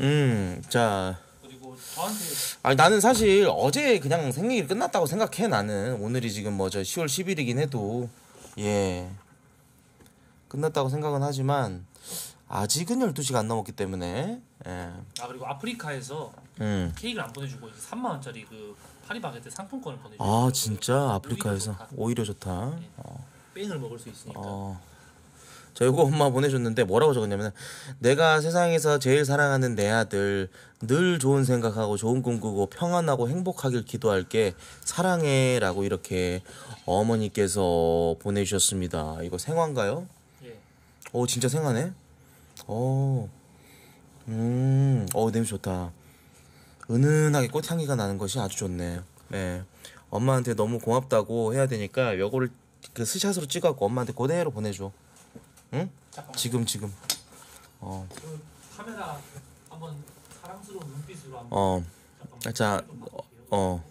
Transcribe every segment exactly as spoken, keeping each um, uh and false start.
음, 자. 그리고 저한테 아니 나는 사실 어제 그냥 생일이 끝났다고 생각해. 나는 오늘이 지금 뭐죠 시월 십일이긴 해도 예 끝났다고 생각은 하지만 아직은 열두 시가 안 넘었기 때문에 예. 아 그리고 아프리카에서 음. 케이크를 안 보내주고 이제 삼만 원짜리 그 파리바게뜨 상품권을 보내주고. 아 진짜 아프리카에서 오히려 좋다. 오히려 좋다. 네. 어. 뺑을 먹을 수 있으니까. 어. 저 이거 엄마 보내줬는데 뭐라고 적었냐면 내가 세상에서 제일 사랑하는 내 아들 늘 좋은 생각하고 좋은 꿈 꾸고 평안하고 행복하길 기도할게 사랑해 라고 이렇게 어머니께서 보내주셨습니다. 이거 생화인가요? 예. 오 진짜 생화네. 오. 음. 어 냄새 좋다. 은은하게 꽃향기가 나는 것이 아주 좋네. 네. 엄마한테 너무 고맙다고 해야 되니까 요거를 그 스샷으로 찍어갖고 엄마한테 그대로 보내줘. 응? 잠깐만. 지금 지금. 어. 그 카메라 한번 사랑스러운 눈빛으로 한번. 어. 잠깐만. 자. 어. 어.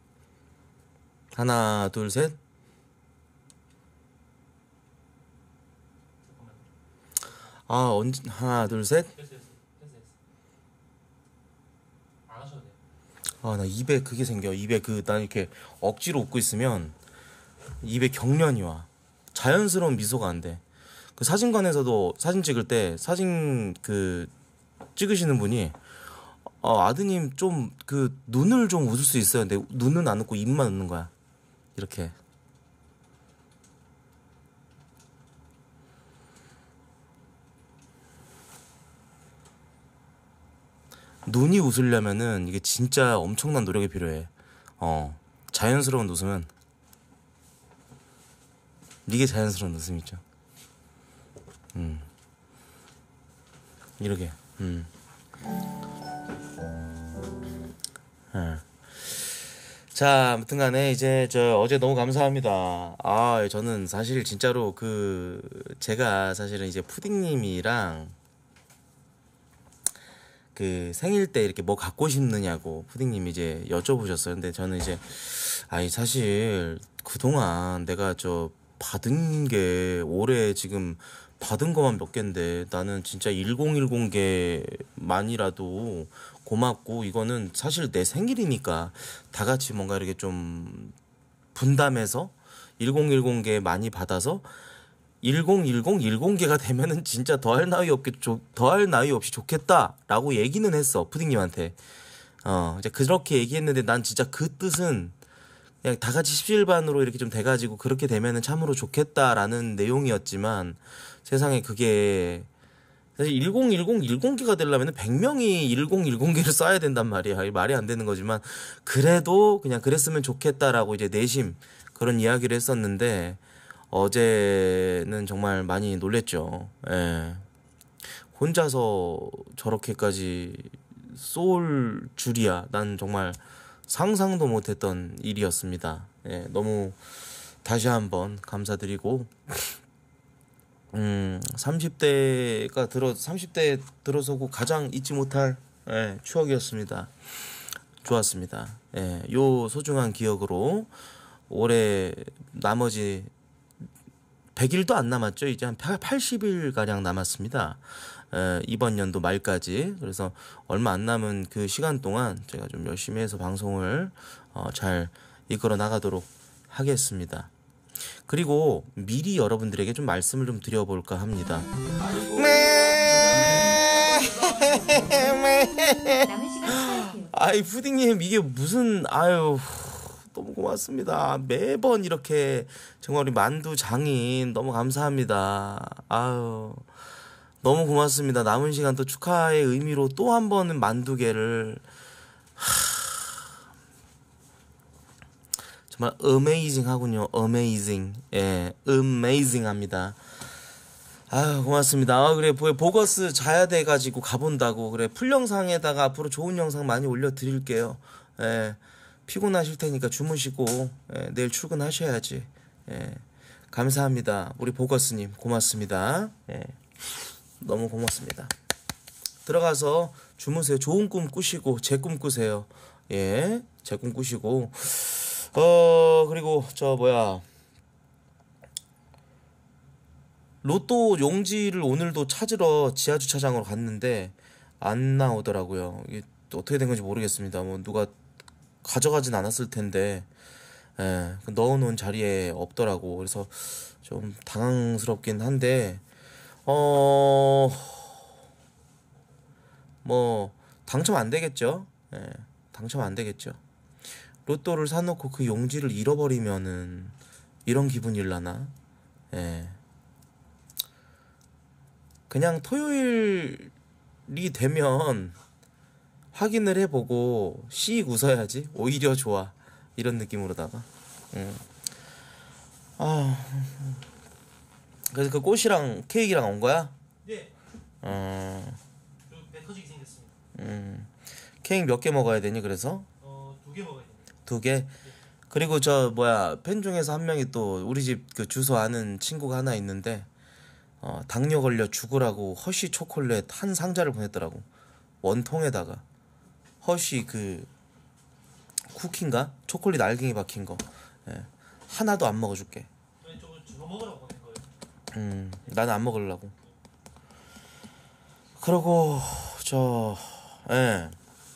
하나, 둘, 셋. 아, 언제 하나, 둘, 셋. 됐어 됐어 됐어 됐어. 안 하셔도 돼요. 아, 나 입에 그게 생겨. 입에 그 난 이렇게 억지로 웃고 있으면 입에 경련이 와. 자연스러운 미소가 안 돼. 그 사진관에서도 사진 찍을 때 사진 그 찍으시는 분이 어, 아드님 좀 그 눈을 좀 웃을 수 있어요. 근데 눈은 안 웃고 입만 웃는 거야. 이렇게. 눈이 웃으려면은 이게 진짜 엄청난 노력이 필요해. 어. 자연스러운 웃음은 이게 자연스러운 웃음이죠. 음. 이렇게. 음. 예. 자, 아무튼 간에 이제 저 어제 너무 감사합니다. 아, 저는 사실 진짜로 그 제가 사실은 이제 푸딩님이랑 그 생일 때 이렇게 뭐 갖고 싶느냐고 푸딩님이 이제 여쭤보셨어요. 근데 저는 이제 아니 사실 그동안 내가 저 받은 게 올해 지금 받은 거만 몇 개인데 나는 진짜 천십 개만이라도 고맙고 이거는 사실 내 생일이니까 다 같이 뭔가 이렇게 좀 분담해서 천십 개 많이 받아서 천십, 십 개가 되면은 진짜 더할 나위 없게 더할 나위 없이 좋겠다라고 얘기는 했어 푸딩님한테. 어 이제 그렇게 얘기했는데 난 진짜 그 뜻은 그냥 다 같이 십시일반으로 이렇게 좀 돼가지고 그렇게 되면은 참으로 좋겠다라는 내용이었지만 세상에 그게 사실 천십, 십 개가 되려면 백 명이 천십 개를 써야 된단 말이야. 말이 안 되는 거지만 그래도 그냥 그랬으면 좋겠다라고 이제 내심 그런 이야기를 했었는데 어제는 정말 많이 놀랬죠. 예. 혼자서 저렇게까지 쏠 줄이야. 난 정말 상상도 못했던 일이었습니다. 예, 너무 다시 한번 감사드리고 음, 삼십 대가 들어 삼십 대 들어서고 가장 잊지 못할 예, 추억이었습니다. 좋았습니다. 예, 요 소중한 기억으로 올해 나머지 백 일도 안 남았죠. 이제 한 팔십 일 가량 남았습니다. 에, 이번 연도 말까지. 그래서 얼마 안 남은 그 시간 동안 제가 좀 열심히 해서 방송을 어, 잘 이끌어 나가도록 하겠습니다. 그리고 미리 여러분들에게 좀 말씀을 좀 드려볼까 합니다. 아이 푸딩님 이게 무슨 아유 너무 고맙습니다. 매번 이렇게 정말 우리 만두 장인 너무 감사합니다. 아유 너무 고맙습니다. 남은 시간 또 축하의 의미로 또 한 번은 만두개를 하... 정말 어메이징 하군요. 어메이징. 예, 어메이징 합니다. 아유 고맙습니다. 아, 그래 보거스 자야 돼가지고 가본다고. 그래 풀 영상에다가 앞으로 좋은 영상 많이 올려드릴게요. 예. 피곤하실 테니까 주무시고 예, 내일 출근하셔야지. 예, 감사합니다. 우리 보거스님 고맙습니다. 예, 너무 고맙습니다. 들어가서 주무세요. 좋은 꿈 꾸시고 제 꿈 꾸세요. 예, 제 꿈 꾸시고 어 그리고 저 뭐야 로또 용지를 오늘도 찾으러 지하주차장으로 갔는데 안 나오더라고요. 이게 어떻게 된 건지 모르겠습니다. 뭐 누가 가져가진 않았을 텐데, 예, 그 넣어놓은 자리에 없더라고. 그래서 좀 당황스럽긴 한데, 어, 뭐 당첨 안 되겠죠. 예, 당첨 안 되겠죠. 로또를 사놓고 그 용지를 잃어버리면은 이런 기분일라나. 예, 그냥 토요일이 되면 확인을 해보고 씩 웃어야지. 오히려 좋아. 이런 느낌으로다가. 음. 아, 그래서 그 꽃이랑 케이크랑 온 거야? 네. 어, 배 터지게 생겼습니다. 음. 케이크 몇 개 먹어야 되니? 그래서 어, 두 개 먹어야 됩니다. 두 개. 그리고 저 뭐야 팬 중에서 한 명이 또 우리 집 그 주소 아는 친구가 하나 있는데, 어, 당뇨 걸려 죽으라고 허쉬 초콜릿 한 상자를 보냈더라고. 원통에다가 허쉬 그 쿠키인가? 초콜릿 알갱이 박힌 거. 예. 하나도 안 먹어줄게. 왜 저거 저거 먹으라고 보낸 거예요? 음, 나는 안 먹으려고. 그러고 저, 예.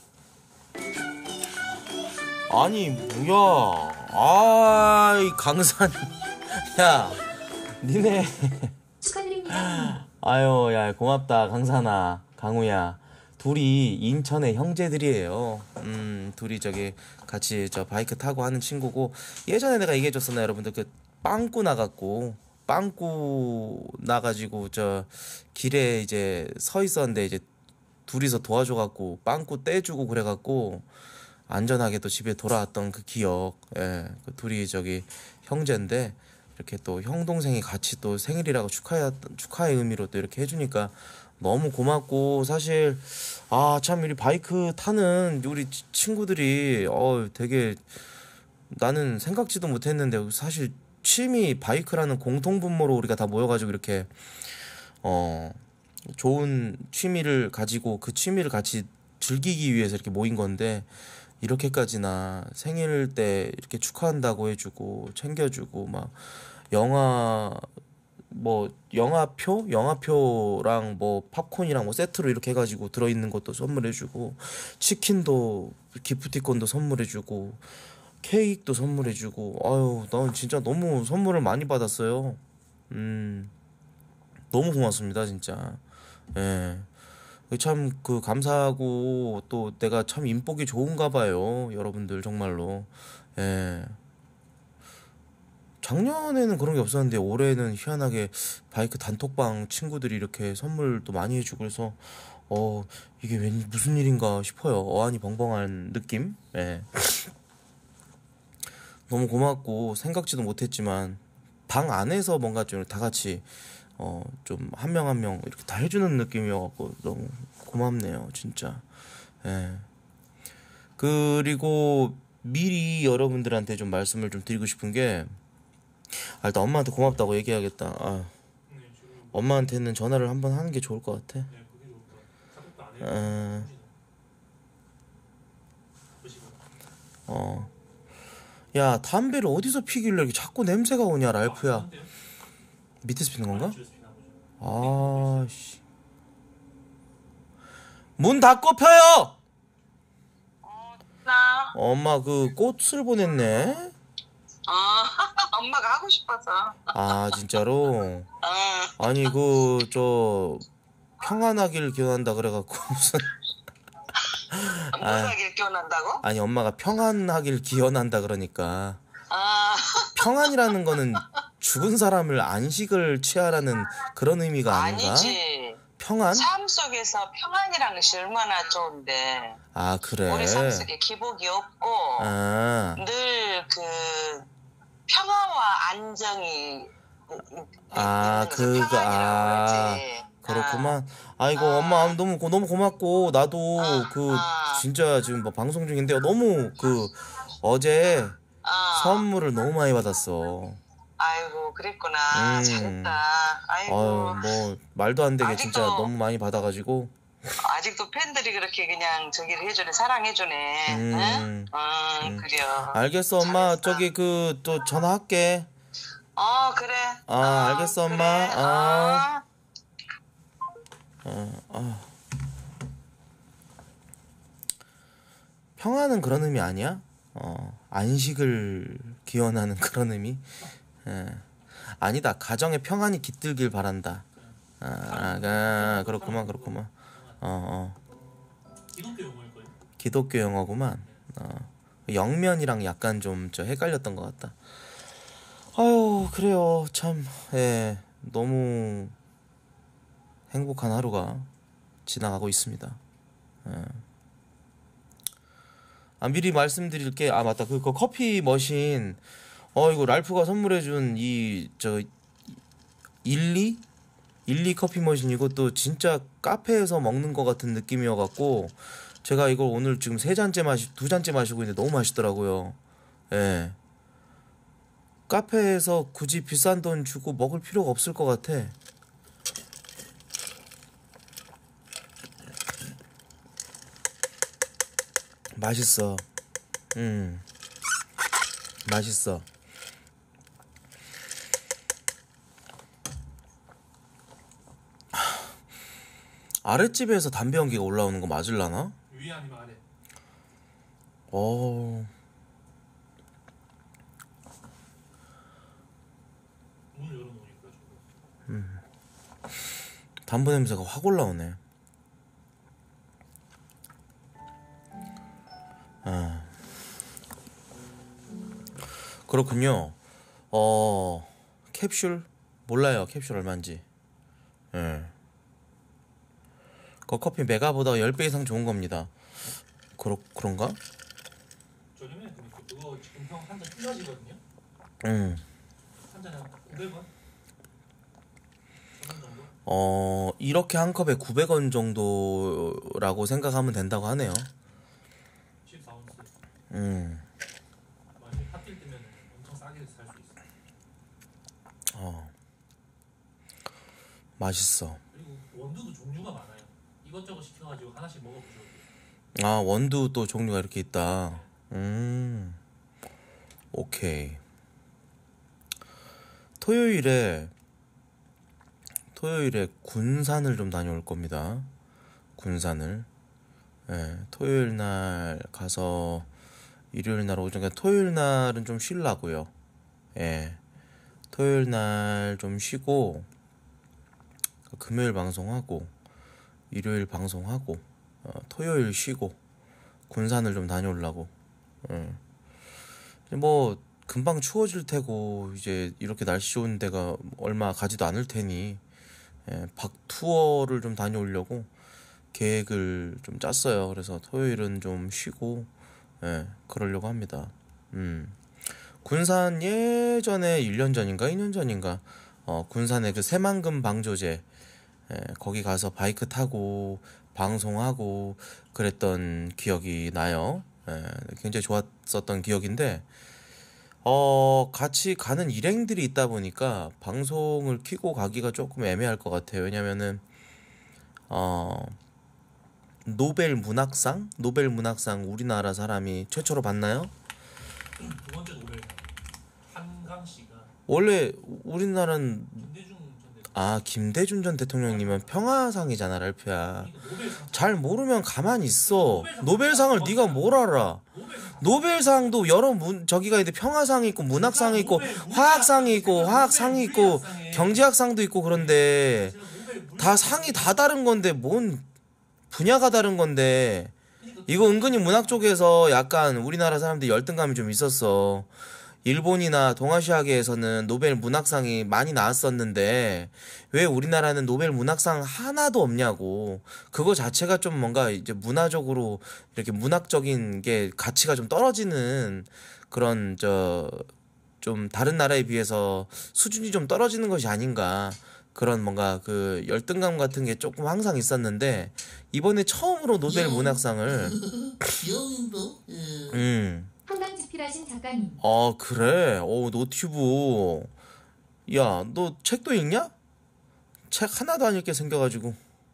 아니 뭐야? 아이 강산, 야, 니네. 축하드립니다. 아유, 야, 고맙다 강산아, 강우야. 둘이 인천의 형제들이에요. 음, 둘이 저기 같이 저 바이크 타고 하는 친구고, 예전에 내가 얘기해줬었나 여러분들, 그 빵꾸 나갖고 빵꾸 나가지고 저 길에 이제 서 있었는데 이제 둘이서 도와줘갖고 빵꾸 떼주고 그래갖고 안전하게 또 집에 돌아왔던 그 기억. 예, 그 둘이 저기 형제인데 이렇게 또 형 동생이 같이 또 생일이라고 축하해 축하의 의미로 또 이렇게 해주니까 너무 고맙고, 사실 아 참 우리 바이크 타는 우리 치- 친구들이 어 되게, 나는 생각지도 못했는데 사실 취미 바이크라는 공통분모로 우리가 다 모여가지고 이렇게 어 좋은 취미를 가지고 그 취미를 같이 즐기기 위해서 이렇게 모인 건데, 이렇게까지나 생일 때 이렇게 축하한다고 해주고 챙겨주고 막 영화 뭐 영화표 영화표랑 뭐 팝콘이랑 뭐 세트로 이렇게 해가지고 들어있는 것도 선물해주고, 치킨도 기프티콘도 선물해주고 케이크도 선물해주고, 아유 난 진짜 너무 선물을 많이 받았어요. 음, 너무 고맙습니다 진짜. 예. 참 그 감사하고, 또 내가 참 인복이 좋은가 봐요 여러분들 정말로. 예. 작년에는 그런 게 없었는데 올해는 희한하게 바이크 단톡방 친구들이 이렇게 선물도 많이 해주고, 그래서 어 이게 웬 무슨 일인가 싶어요. 어안이 벙벙한 느낌. 예. 너무 고맙고, 생각지도 못했지만 방 안에서 뭔가 좀 다 같이 어 좀 한 명 한 명 이렇게 다 해주는 느낌이어갖고 너무 고맙네요 진짜. 예. 그리고 미리 여러분들한테 좀 말씀을 좀 드리고 싶은 게, 아, 일단 엄마한테 고맙다고 얘기해야겠다. 아, 네, 지금 엄마한테는 전화를 한번 하는 게 좋을 것 같아. 네, 그게 좋을 것 같아요. 카톡도 안 해요. 어, 보시고. 어. 야, 담배를 어디서 피길래 이렇게 자꾸 냄새가 오냐, 랄프야. 아닌데요? 밑에서 피는 건가? 줄에서 피나 보죠. 아, 씨. 문 닫고 펴요! 나, 엄마 그 꽃을 보냈네? 어, 엄마가 하고 싶어서. 아, 진짜로? 어, 아니, 그, 저, 평안하길 기원한다 그래갖고, 무슨, 아, 무사하게 기원한다고? 아니, 엄마가 평안하길 기원한다 그러니까. 아, 평안이라는 거는 죽은 사람을 안식을 취하라는 그런 의미가 아닌가? 아니지. 평안? 삶 속에서 평안이라는 것이 얼마나 좋은데. 아, 그래. 우리 삶 속에 기복이 없고, 아, 늘 그, 평화와 안정이 아, 있는 것을 그거, 평안이라고 아, 그러지. 그렇구만. 아이고, 아. 엄마 너무, 고- 너무 고맙고, 나도 아, 그, 아. 진짜 지금 뭐 방송 중인데, 너무 그, 어제 어, 선물을 너무 많이 받았어. 아이고, 그랬구나. 음. 잘했다. 아이고. 아유, 뭐, 말도 안 되게 진짜 아직도- 너무 많이 받아가지고. 아직도 팬들이 그렇게 그냥 저기를 해주네, 사랑해주네. 음. 응? 음, 음. 그래요. 알겠어, 엄마. 잘했어. 저기 그, 또 전화할게. 어, 그래. 아, 어, 알겠어, 엄마. 그래. 아. 어. 어, 아. 평화는 그런 의미 아니야? 어, 안식을 기원하는 그런 의미? 예. 아니다. 가정의 평안이 깃들길 바란다. 아, 아 그렇구만, 그렇구만. 어, 어. 기독교 용어일걸요? 기독교 영어구만. 어. 영면이랑 약간 좀 저 헷갈렸던 것 같다. 아유, 그래요. 참, 예, 너무 행복한 하루가 지나가고 있습니다. 예. 아, 미리 말씀드릴 게, 아, 맞다. 그, 그 커피 머신, 어, 이거 랄프가 선물해준 이, 저, 일리? 일리 커피 머신 이것도 진짜 카페에서 먹는 것 같은 느낌이어갖고, 제가 이걸 오늘 지금 세 잔째 마시, 두 잔째 마시고 있는데 너무 맛있더라고요. 예. 카페에서 굳이 비싼 돈 주고 먹을 필요가 없을 것 같아. 맛있어. 음. 맛있어. 아랫집에서 담배 연기가 올라오는 거 맞을라나? 위 아니면 아래? 어. 문을 열어놓으니까 저거. 음. 담배 냄새가 확 올라오네. 아. 그렇군요. 어, 캡슐? 몰라요. 캡슐 얼마인지. 예. 그 커피 메가보다 십 배 이상 좋은 겁니다. 그러, 그런가? 저렴해. 그러니까 그거 지금 형 한 잔 한 가지거든요. 응. 한 잔에 오백 원? 저런 정도? 어, 이렇게 한 컵에 구백 원 정도라고 생각하면 된다고 하네요. 십사 온스. 음. 만약에 핫딜 뜨면 엄청 싸게 살 수 있어. 어. 맛있어. 그리고 원두도 종류가 많아요. 이것저것 시켜가지고 하나씩 먹어보셔도 돼요. 아, 원두 또 종류가 이렇게 있다. 음. 오케이. 토요일에 토요일에 군산을 좀 다녀올 겁니다. 군산을. 예, 토요일 날 가서 일요일 날 오전, 그러니까 토요일 날은 좀 쉬려고요. 예. 토요일 날 좀 쉬고 금요일 방송하고 일요일 방송하고 어, 토요일 쉬고 군산을 좀 다녀오려고. 예. 뭐 금방 추워질 테고 이제 이렇게 날씨 좋은 데가 얼마 가지도 않을 테니 예, 박 투어를 좀 다녀오려고 계획을 좀 짰어요. 그래서 토요일은 좀 쉬고 예, 그러려고 합니다. 음. 군산 예전에 일 년 전인가 이 년 전인가 어, 군산에 그 새만금 방조제 예, 거기 가서 바이크 타고 방송하고 그랬던 기억이 나요. 예, 굉장히 좋았었던 기억인데 어, 같이 가는 일행들이 있다 보니까 방송을 켜고 가기가 조금 애매할 것 같아요. 왜냐면은 어, 노벨 문학상? 노벨 문학상 우리나라 사람이 최초로 받나요? 두 번째 노벨 한강 씨가 원래 우리나라는 김대중 전 대통령. 아, 김대중 전 대통령님은 평화상이잖아, 랄프야. 그러니까 노벨상. 잘 모르면 가만히 있어. 노벨상 노벨상을 노벨상 네가 뭘 알아? 노벨상. 노벨상도 여러 문 저기가 있는데 평화상이 있고 문학상이 있고 노벨 문학- 화학상이 있고 노벨 화학상이 있고 물리학상에 경제학상도 있고 그런데 제가 노벨 물리학상- 다 상이 다 다른 건데 뭔 분야가 다른 건데 그러니까 이거 은근히 문학 쪽에서 약간 우리나라 사람들이 열등감이 좀 있었어. 일본이나 동아시아계에서는 노벨 문학상이 많이 나왔었는데 왜 우리나라는 노벨 문학상 하나도 없냐고. 그거 자체가 좀 뭔가 이제 문화적으로 이렇게 문학적인 게 가치가 좀 떨어지는 그런 저 좀 다른 나라에 비해서 수준이 좀 떨어지는 것이 아닌가. 그런 뭔가 그 열등감 같은 게 조금 항상 있었는데 이번에 처음으로 노벨 문학상을 귀여운도? 예. 음. 한강집필하신 작가님. 아, 그래? 어, 노튜브. 야, 너 책도 읽냐? 책 하나도 안 읽게 생겨가지고.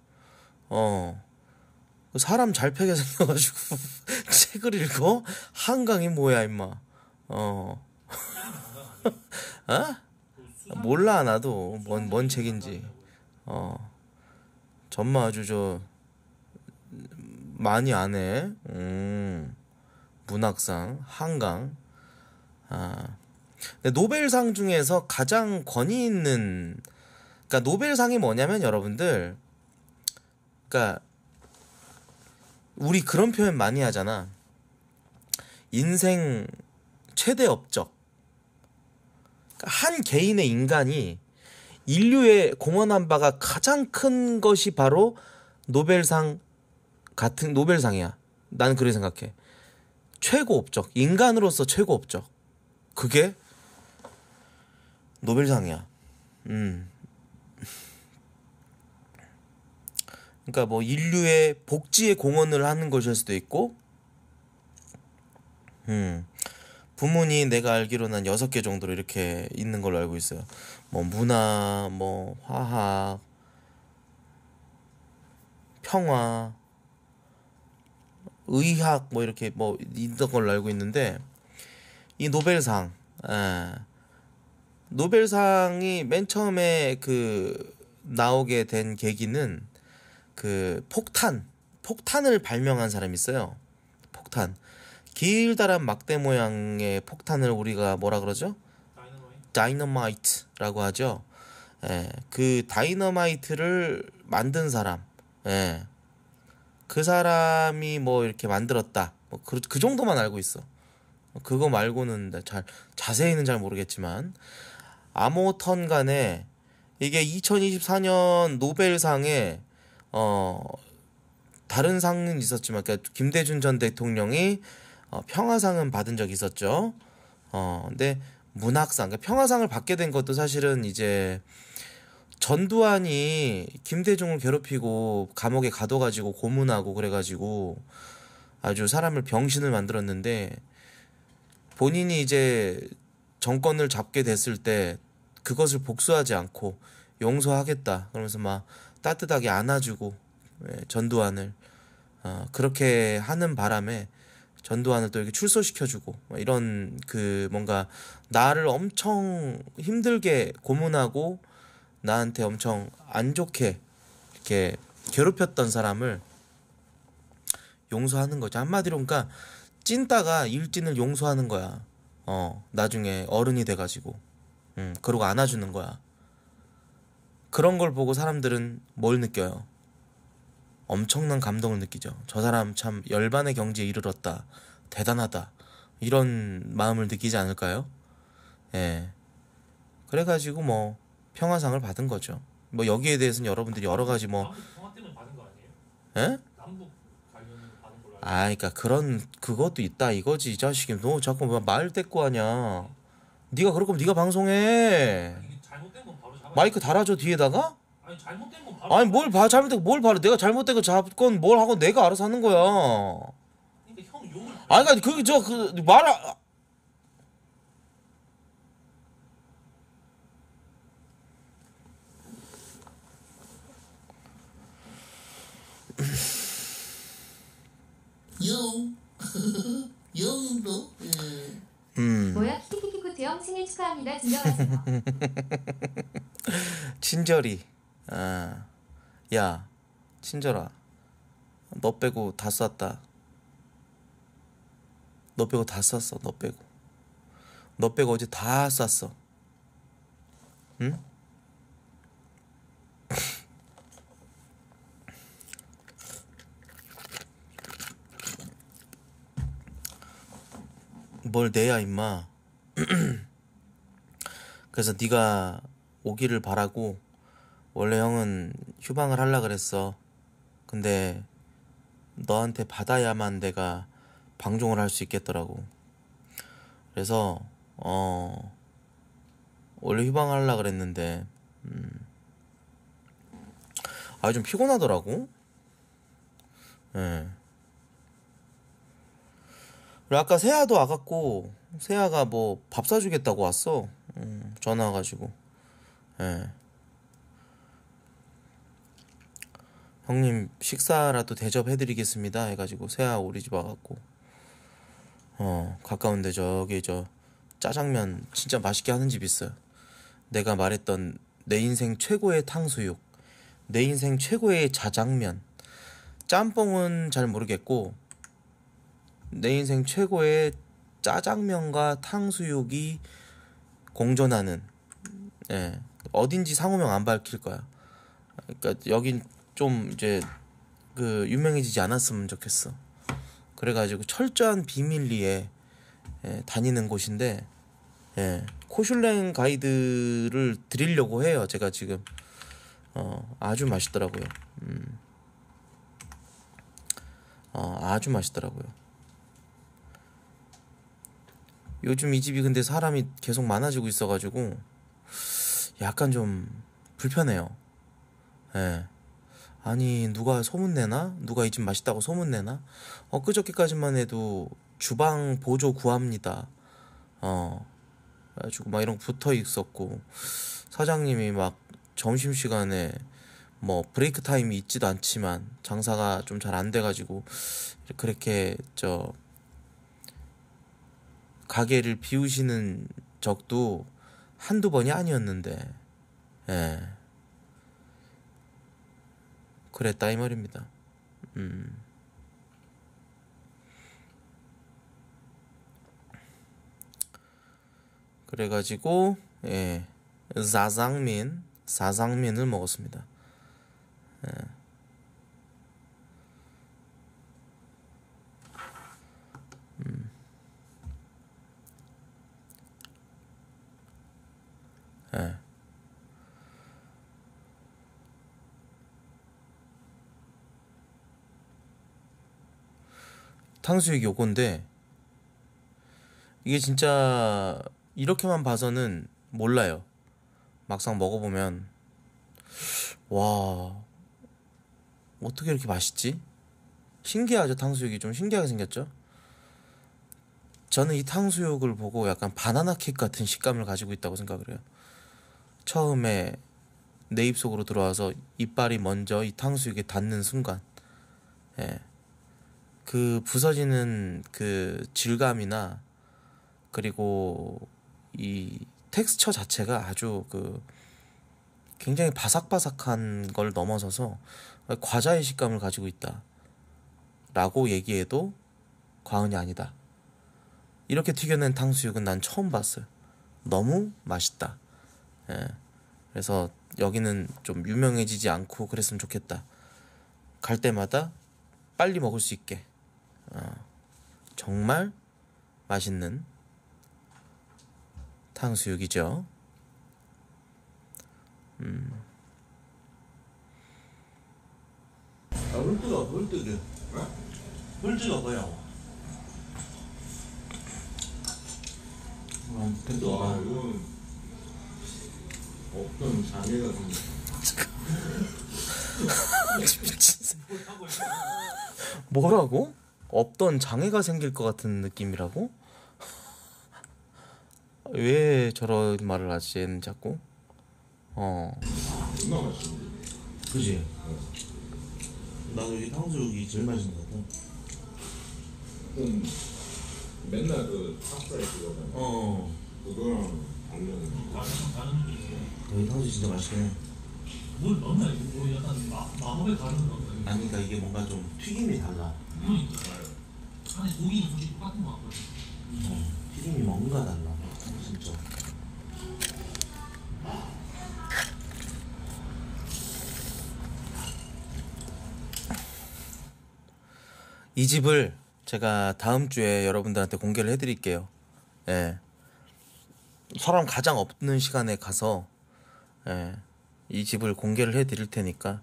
어. 사람 잘 패게 생겨가지고. 책을 읽어? 한강이 뭐야, 임마. 어. 어? 몰라, 나도. 뭔, 뭔 책인지. 어. 전마 아주 저, 많이 안 해. 음. 문학상, 한강. 아, 근데 노벨상 중에서 가장 권위 있는, 그러니까 노벨상이 뭐냐면 여러분들, 그러니까 우리 그런 표현 많이 하잖아. 인생 최대 업적. 그러니까 한 개인의 인간이 인류에 공헌한 바가 가장 큰 것이 바로 노벨상 같은 노벨상이야. 나는 그렇게 생각해. 최고 업적, 인간으로서 최고 업적. 그게 노벨상이야. 음. 그러니까 뭐 인류의 복지에 공헌을 하는 것일 수도 있고, 음. 부문이 내가 알기로는 한 여섯 개 정도로 이렇게 있는 걸로 알고 있어요. 뭐 문화, 뭐 화학, 평화, 의학 뭐 이렇게 뭐 있던 걸로 알고 있는데, 이 노벨상, 에, 노벨상이 맨 처음에 그 나오게 된 계기는 그 폭탄, 폭탄을 발명한 사람이 있어요. 폭탄. 길다란 막대 모양의 폭탄을 우리가 뭐라 그러죠? 다이너마이트라고 하죠. 예, 그 다이너마이트를 만든 사람, 예, 그 사람이 뭐 이렇게 만들었다. 뭐 그, 그 정도만 알고 있어. 그거 말고는 잘 자세히는 잘 모르겠지만, 아무튼 간에 이게 이천이십사 년 노벨상에 어 다른 상은 있었지만, 그러니까 김대중 전 대통령이 어, 평화상은 받은 적이 있었죠. 어 근데 문학상, 그러니까 평화상을 받게 된 것도 사실은 이제 전두환이 김대중을 괴롭히고 감옥에 가둬가지고 고문하고 그래가지고 아주 사람을 병신을 만들었는데, 본인이 이제 정권을 잡게 됐을 때 그것을 복수하지 않고 용서하겠다 그러면서 막 따뜻하게 안아주고, 예, 전두환을 어, 그렇게 하는 바람에 전두환을 또 이렇게 출소시켜주고, 이런 그 뭔가 나를 엄청 힘들게 고문하고 나한테 엄청 안 좋게 이렇게 괴롭혔던 사람을 용서하는 거죠. 한마디로 그러니까 찐따가 일진을 용서하는 거야. 어 나중에 어른이 돼가지고, 음 그러고 안아주는 거야. 그런 걸 보고 사람들은 뭘 느껴요? 엄청난 감동을 느끼죠. 저 사람 참 열반의 경지에 이르렀다, 대단하다, 이런 마음을 느끼지 않을까요? 예. 그래가지고 뭐 평화상을 받은 거죠. 뭐 여기에 대해서는 여러분들이 여러 가지 뭐, 남북 평화 때문에 받은 거 아니에요? 예? 남북 관련해서 받은 걸로 알고 아, 그러니까 그런 그것도 있다 이거지. 이 자식이 너 자꾸 뭐 말 대꾸 하냐? 네가 그럴 거면 네가 방송해. 있어요. 이게 잘못된 건 바로 잡아. 마이크 달아줘 뒤에다가. 아니 잘못된 건 바로. 아니 뭘 봐, 잘못된 뭘 봐라. 내가 잘못된 거 잡건 뭘 하고 내가 알아서 하는 거야. 그러니까 형 욕을. 아니 그러니까 그 저 그 말아. 영 영도 예. 음. 뭐야 키키키쿠트 형 생일 축하합니다. 진정하세요. 친절히. 아, 야, 친절아. 너 빼고 다 쐈다. 너 빼고 다 쐈어. 너 빼고. 너 빼고 어제 다 쐈어. 응? 뭘 내야 임마. 그래서 네가 오기를 바라고 원래 형은 휴방을 하려 그랬어. 근데 너한테 받아야만 내가 방종을 할 수 있겠더라고. 그래서 어 원래 휴방하려 그랬는데 음. 아 좀 피곤하더라고. 예. 그리고 아까 세아도 와갖고 세아가 뭐 밥 사주겠다고 왔어. 음, 전화 와가지고. 예. 형님 식사라도 대접해드리겠습니다 해가지고 세아 우리 집 와갖고, 어 가까운데 저기 저 짜장면 진짜 맛있게 하는 집 있어요. 내가 말했던 내 인생 최고의 탕수육, 내 인생 최고의 자장면, 짬뽕은 잘 모르겠고 내 인생 최고의 짜장면과 탕수육이 공존하는, 예, 어딘지 상호명 안 밝힐 거야. 그러니까 여긴 좀 이제 그 유명해지지 않았으면 좋겠어. 그래가지고 철저한 비밀리에, 예, 다니는 곳인데, 예, 코슐랭 가이드를 드리려고 해요. 제가 지금 어, 아주 맛있더라고요. 음. 어, 아주 맛있더라고요. 요즘 이 집이 근데 사람이 계속 많아지고 있어가지고 약간 좀 불편해요. 예. 아니 누가 소문내나? 누가 이 집 맛있다고 소문내나? 어, 그저께까지만 해도 주방 보조 구합니다. 어, 그래가지고 막 이런 거 붙어 있었고, 사장님이 막 점심시간에 뭐 브레이크 타임이 있지도 않지만 장사가 좀 잘 안 돼가지고 그렇게 저 가게를 비우시는 적도 한두 번이 아니었는데, 예, 그랬다 이 말입니다. 음. 그래가지고, 예, 사장면 사장면을 먹었습니다. 예. 음. 예. 탕수육이 요건데 이게 진짜 이렇게만 봐서는 몰라요. 막상 먹어보면 와, 어떻게 이렇게 맛있지? 신기하죠. 탕수육이 좀 신기하게 생겼죠. 저는 이 탕수육을 보고 약간 바나나 케이크 같은 식감을 가지고 있다고 생각을 해요. 처음에 내 입속으로 들어와서 이빨이 먼저 이 탕수육에 닿는 순간, 예, 그 부서지는 그 질감이나 그리고 이 텍스처 자체가 아주 그 굉장히 바삭바삭한 걸 넘어서서 과자의 식감을 가지고 있다 라고 얘기해도 과언이 아니다. 이렇게 튀겨낸 탕수육은 난 처음 봤어요. 너무 맛있다. 예. 그래서 여기는 좀 유명해지지 않고 그랬으면 좋겠다. 갈 때마다 빨리 먹을 수 있게, 어, 정말 맛있는 탕수육이죠. 음. 아, hul뜨가 hul뜨게. hul뜨가 뭐야? 아, 근데 아, 이건 없던 장애가 생겼어. 미친. 뭐라고? 없던 장애가 생길 것 같은 느낌이라고? 왜 저런 말을 하지 얘는 자꾸? 어. 존나 맛있어. 그지? 나도 이 탕수육이 제일 맛있는 것 같아. 음, 맨날 그 탑사에 그거는 어. 그거랑 다르는 완전 다른 게 있어. 이 탕수육 진짜 맛있긴 해. 뭘 넣나 이거 뭐 약간 마, 마법의 가루를 넣나 이거. 아니 그러니까 이게 뭔가 좀 튀김이 달라. 그러니까 안에 고기는 솔직히 똑같은 거 같거든. 어. 튀김이 뭔가 달라. 진짜. 이 집을 제가 다음 주에 여러분들한테 공개를 해드릴게요. 예. 사람 가장 없는 시간에 가서, 예, 이 집을 공개를 해드릴 테니까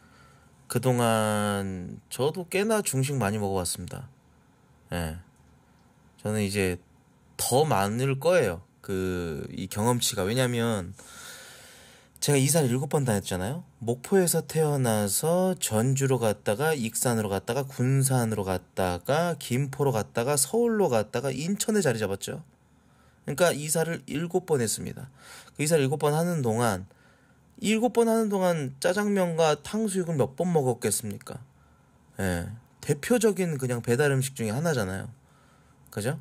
그동안 저도 꽤나 중식 많이 먹어봤습니다. 예. 저는 이제 더 많을 거예요. 그 이 경험치가. 왜냐면 제가 이사를 일곱 번 다녔잖아요. 목포에서 태어나서 전주로 갔다가 익산으로 갔다가 군산으로 갔다가 김포로 갔다가 서울로 갔다가 인천에 자리 잡았죠. 그러니까 이사를 일곱 번 했습니다. 그 이사를 일곱 번 하는 동안 일곱 번 하는 동안 짜장면과 탕수육을 몇 번 먹었겠습니까? 예. 대표적인 그냥 배달 음식 중에 하나잖아요. 그죠?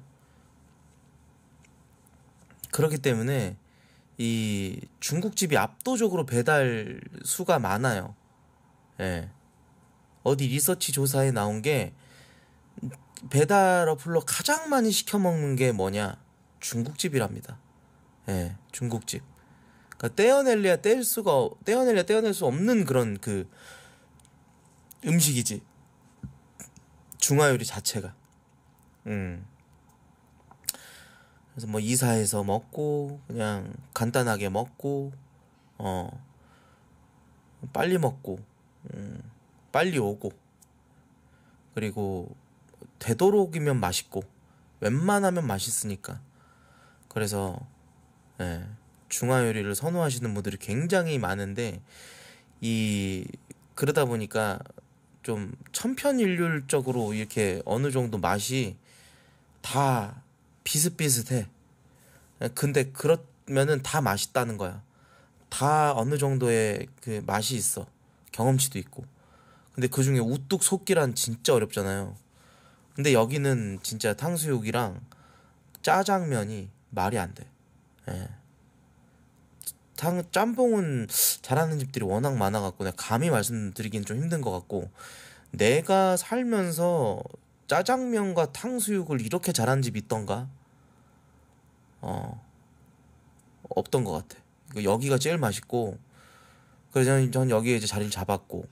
그렇기 때문에 이 중국집이 압도적으로 배달 수가 많아요. 예. 어디 리서치 조사에 나온 게 배달 어플로 가장 많이 시켜 먹는 게 뭐냐? 중국집이랍니다. 예, 중국집. 그러니까 떼어낼래야 뗄 수가 떼어낼래야 떼어낼 수 없는 그런 그 음식이지. 중화 요리 자체가. 음. 그래서 뭐 이사해서 먹고 그냥 간단하게 먹고 어 빨리 먹고 음, 빨리 오고 그리고 되도록이면 맛있고 웬만하면 맛있으니까 그래서 예, 중화 요리를 선호하시는 분들이 굉장히 많은데 이 그러다 보니까 좀 천편일률적으로 이렇게 어느 정도 맛이 다 비슷비슷해. 근데 그러면은 다 맛있다는 거야. 다 어느 정도의 그 맛이 있어. 경험치도 있고. 근데 그 중에 우뚝 솟기란 진짜 어렵잖아요. 근데 여기는 진짜 탕수육이랑 짜장면이 말이 안 돼. 예. 탕, 짬뽕은 잘하는 집들이 워낙 많아갖고 내가 감히 말씀드리긴 좀 힘든 것 같고 내가 살면서 짜장면과 탕수육을 이렇게 잘하는 집이 있던가? 어 없던 것 같아. 여기가 제일 맛있고 그래서 저는, 저는 여기에 이제 자리를 잡았고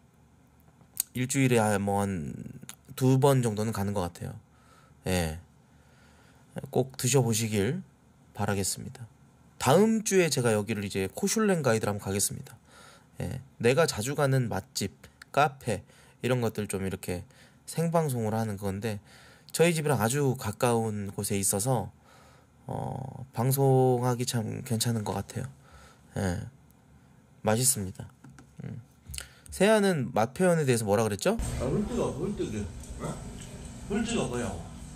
일주일에 뭐 한 두 번 정도는 가는 것 같아요. 예, 꼭 드셔보시길 바라겠습니다. 다음 주에 제가 여기를 이제 코슐랭 가이드를 한번 가겠습니다. 예, 내가 자주 가는 맛집, 카페 이런 것들 좀 이렇게 생방송으로 하는 건데 저희 집이랑 아주 가까운 곳에 있어서 어, 방송하기 참 괜찮은 것 같아요. 예, 맛있습니다. 음. 세아는 맛 표현에 대해서 뭐라 그랬죠? 아 홀뜨가 홀뜨게 홀뜨가 뭐야?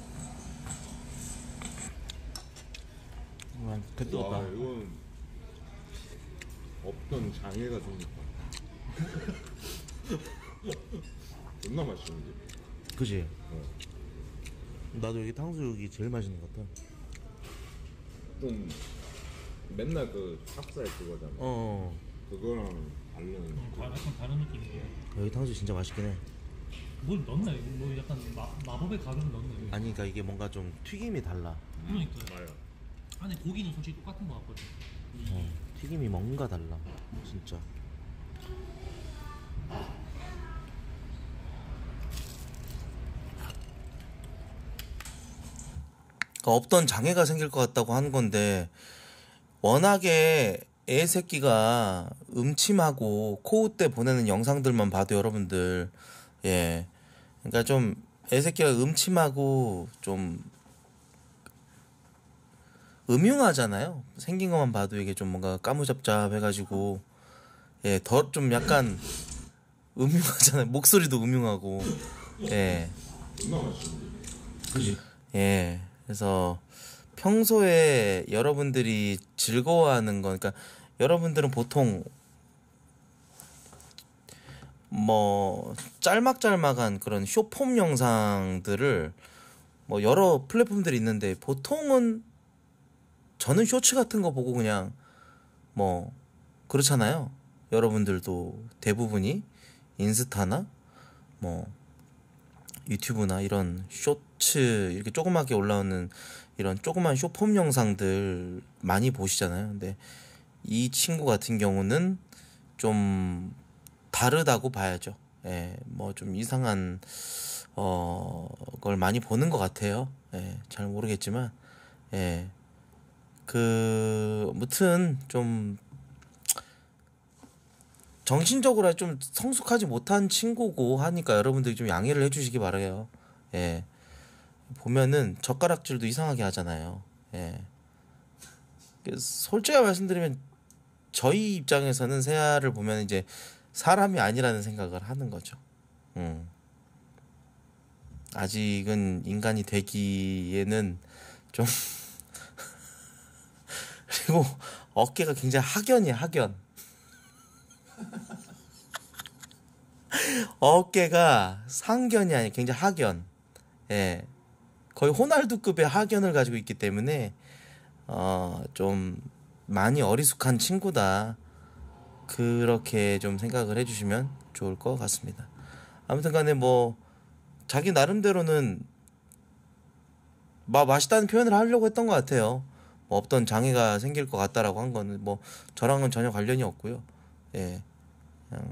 아, 와 이건 없던 장애가 생겼다. 존나 맛있는데. 그지? 나도 여기 탕수육이 제일 맛있는 것 같아. 좀 맨날 그 찹쌀 그거잖아. 어, 그거랑 다른. 음, 다- 약간 다른 느낌이에요. 여기 탕수육 진짜 맛있긴 해. 뭘 넣나 이거? 뭐 약간 마, 마법의 가루를 넣나 이거? 아니 그러니까 이게 뭔가 좀 튀김이 달라. 그러니까 맞아. 안에 고기는 솔직히 똑같은 것 같거든. 어, 튀김이 뭔가 달라 진짜. 그러니까 없던 장애가 생길 것 같다고 하는 건데 워낙에 애 새끼가 음침하고 코웃대 보내는 영상들만 봐도 여러분들 예 그러니까 좀 애 새끼가 음침하고 좀 음흉하잖아요. 생긴 것만 봐도 이게 좀 뭔가 까무잡잡해가지고 예 더 좀 약간 음흉하잖아요. 목소리도 음흉하고 예. 존나 맛있는데. 그지? 예. 그래서 평소에 여러분들이 즐거워하는 거, 그러니까 여러분들은 보통 뭐 짤막짤막한 그런 쇼폼 영상들을 뭐 여러 플랫폼들이 있는데 보통은 저는 쇼츠 같은 거 보고 그냥 뭐 그렇잖아요. 여러분들도 대부분이 인스타나 뭐 유튜브나 이런 쇼츠 이렇게 조그맣게 올라오는 이런 조그만 쇼폼 영상들 많이 보시잖아요. 근데 이 친구 같은 경우는 좀 다르다고 봐야죠. 예, 뭐 좀 이상한 어, 걸 많이 보는 것 같아요. 예, 잘 모르겠지만, 예, 그, 무튼 좀 정신적으로 좀 성숙하지 못한 친구고 하니까 여러분들이 좀 양해를 해주시기 바라요. 예. 보면은 젓가락질도 이상하게 하잖아요. 예. 솔직히 말씀드리면 저희 입장에서는 세아를 보면 이제 사람이 아니라는 생각을 하는 거죠. 음. 아직은 인간이 되기에는 좀 그리고 어깨가 굉장히 학연이야, 학연. 어깨가 상견이 아니라 굉장히 학연. 예. 거의 호날두급의 학연을 가지고 있기 때문에 어, 좀 많이 어리숙한 친구다. 그렇게 좀 생각을 해주시면 좋을 것 같습니다. 아무튼 간에 뭐 자기 나름대로는 마, 맛있다는 표현을 하려고 했던 것 같아요. 뭐 없던 장애가 생길 것 같다라고 한 거는 뭐 저랑은 전혀 관련이 없고요. 예, 그냥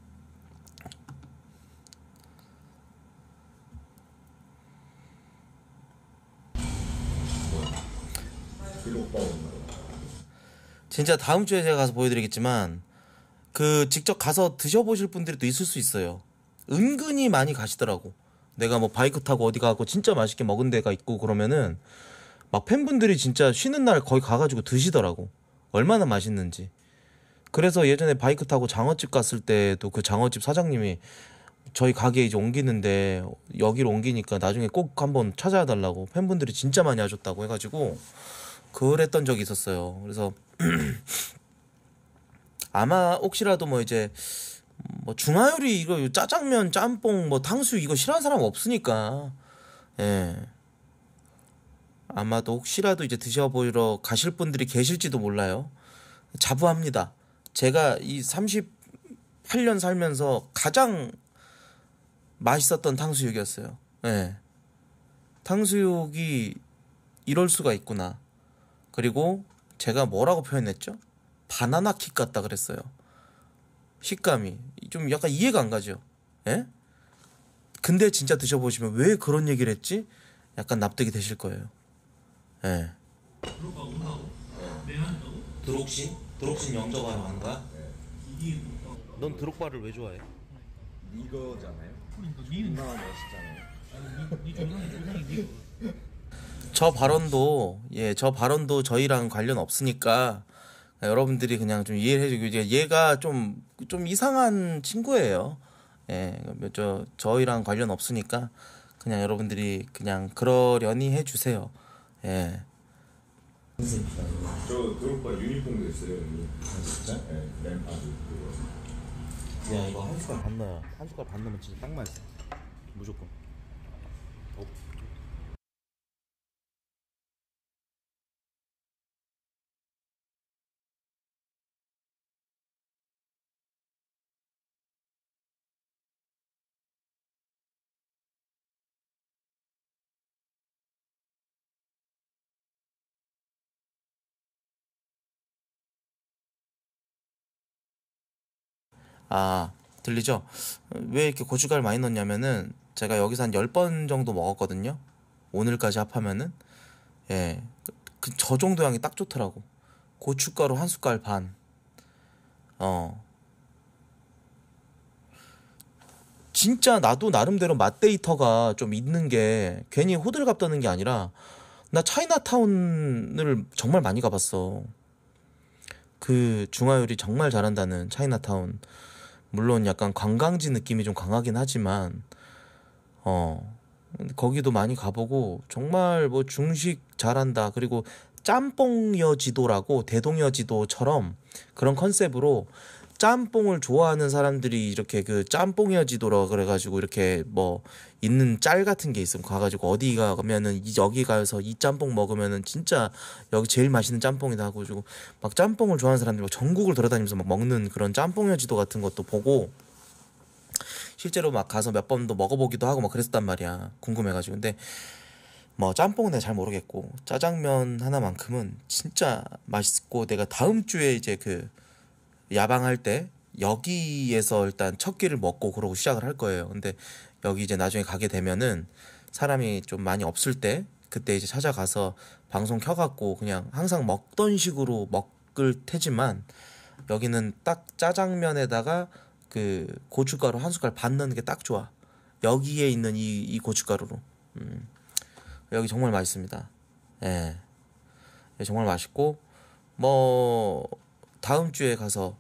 진짜 다음 주에 제가 가서 보여드리겠지만 그 직접 가서 드셔보실 분들이 또 있을 수 있어요. 은근히 많이 가시더라고. 내가 뭐 바이크 타고 어디 가고 진짜 맛있게 먹은 데가 있고 그러면은 막 팬분들이 진짜 쉬는 날 거기 가가지고 드시더라고. 얼마나 맛있는지. 그래서 예전에 바이크 타고 장어집 갔을 때도 그 장어집 사장님이 저희 가게에 이제 옮기는데 여기로 옮기니까 나중에 꼭 한번 찾아야 달라고 팬분들이 진짜 많이 하셨다고 해가지고 그랬던 적이 있었어요. 그래서 아마 혹시라도 뭐 이제 뭐 중화요리 이거 짜장면 짬뽕 뭐 탕수육 이거 싫어하는 사람 없으니까 예 아마도 혹시라도 이제 드셔보러 가실 분들이 계실지도 몰라요. 자부합니다. 제가 이 삼십팔 년 살면서 가장 맛있었던 탕수육이었어요. 예 탕수육이 이럴 수가 있구나. 그리고 제가 뭐라고 표현했죠? 바나나 킥 같다 그랬어요. 식감이 좀 약간 이해가 안 가죠. 예? 근데 진짜 드셔보시면 왜 그런 얘기를 했지? 약간 납득이 되실 거예요. 예. 드롭바 온다고? 내야 한다고? 드록신? 드록신 영접하러 가는 거야? 이게 넌 드록바를 왜 좋아해? 이거잖아요. 그러니까 니는 존나 멋있잖아요. 니 조상이 조상이 니 저 발언도 예, 저 발언도 저희랑 관련 없으니까 여러분들이 그냥 좀 이해해 주고 이제 얘가 좀 좀 이상한 친구예요. 예. 저 저희랑 관련 없으니까 그냥 여러분들이 그냥 그러려니 해 주세요. 예. 저 드롭바 유니폼도 있어요. 여기. 아 진짜? 네. 램파드 그거. 야, 이거 한 숟갈 반 넣어야. 한 숟갈 반 넣으면 진짜 딱 맛있어. 무조건. 어. 아, 들리죠? 왜 이렇게 고춧가루 많이 넣냐면은 제가 여기서 한 열 번 정도 먹었거든요. 오늘까지 합하면은 예, 그 저 정도 양이 딱 좋더라고. 고춧가루 한 숟갈 반. 어, 진짜 나도 나름대로 맛 데이터가 좀 있는 게 괜히 호들갑 떠는 게 아니라 나 차이나타운을 정말 많이 가봤어. 그 중화요리 정말 잘한다는 차이나타운. 물론 약간 관광지 느낌이 좀 강하긴 하지만 어 거기도 많이 가보고 정말 뭐 중식 잘한다. 그리고 짬뽕여지도라고 대동여지도처럼 그런 컨셉으로 짬뽕을 좋아하는 사람들이 이렇게 그 짬뽕여지도라 그래가지고 이렇게 뭐 있는 짤 같은 게 있으면 가가지고 어디 가면은 이 여기 가서 이 짬뽕 먹으면은 진짜 여기 제일 맛있는 짬뽕이다 하고 주고 막 짬뽕을 좋아하는 사람들이 막 전국을 돌아다니면서 막 먹는 그런 짬뽕여지도 같은 것도 보고 실제로 막 가서 몇 번도 먹어보기도 하고 막 그랬단 말이야. 궁금해가지고. 근데 뭐 짬뽕은 내가 잘 모르겠고 짜장면 하나만큼은 진짜 맛있고 내가 다음 주에 이제 그 야방할 때 여기에서 일단 첫 끼를 먹고 그러고 시작을 할 거예요. 근데 여기 이제 나중에 가게 되면은 사람이 좀 많이 없을 때 그때 이제 찾아가서 방송 켜갖고 그냥 항상 먹던 식으로 먹을 테지만 여기는 딱 짜장면에다가 그 고춧가루 한 숟갈 반 넣는 게 딱 좋아. 여기에 있는 이, 이 고춧가루로. 음. 여기 정말 맛있습니다. 예. 정말 맛있고 뭐 다음 주에 가서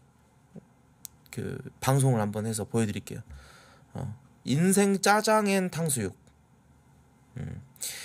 그 방송을 한번 해서 보여드릴게요. 어. 인생 짜장엔 탕수육. 음.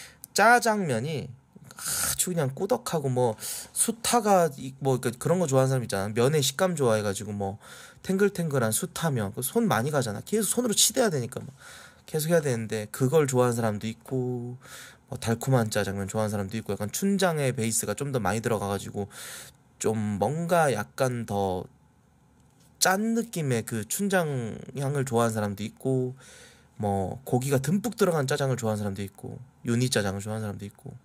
짜장면이 아주 그냥 꾸덕하고 뭐 수타가 뭐 그런 거 좋아하는 사람 있잖아. 면의 식감 좋아해가지고 뭐 탱글탱글한 수타면 손 많이 가잖아. 계속 손으로 치대야 되니까 막 계속 해야 되는데 그걸 좋아하는 사람도 있고 뭐 달콤한 짜장면 좋아하는 사람도 있고 약간 춘장의 베이스가 좀 더 많이 들어가가지고 좀 뭔가 약간 더 짠 느낌의 그 춘장 향을 좋아하는 사람도 있고 뭐 고기가 듬뿍 들어간 짜장을 좋아하는 사람도 있고 유니 짜장을 좋아하는 사람도 있고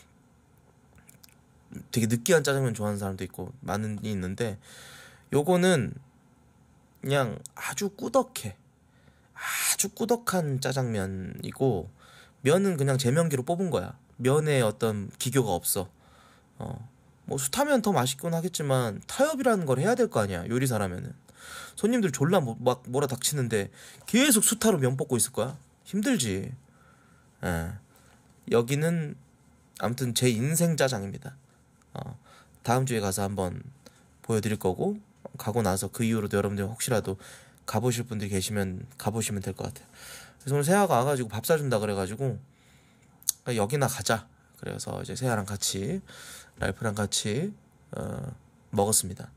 되게 느끼한 짜장면 좋아하는 사람도 있고 많이 있는데 요거는 그냥 아주 꾸덕해. 아주 꾸덕한 짜장면이고 면은 그냥 제면기로 뽑은 거야. 면에 어떤 기교가 없어. 어. 뭐 숯하면 더 맛있긴 하겠지만 타협이라는 걸 해야 될 거 아니야. 요리사라면은. 손님들 졸라 뭐, 막 몰아 닥치는데 계속 숯하로 면 뽑고 있을 거야? 힘들지. 예. 여기는 아무튼 제 인생 짜장입니다. 어. 다음 주에 가서 한번 보여드릴 거고 가고 나서 그 이후로도 여러분들 혹시라도 가보실 분들이 계시면 가보시면 될 것 같아요. 그래서 오늘 세아가 와가지고 밥 사준다 그래가지고 여기나 가자. 그래서 이제 세아랑 같이 랄프랑 같이 어, 먹었습니다.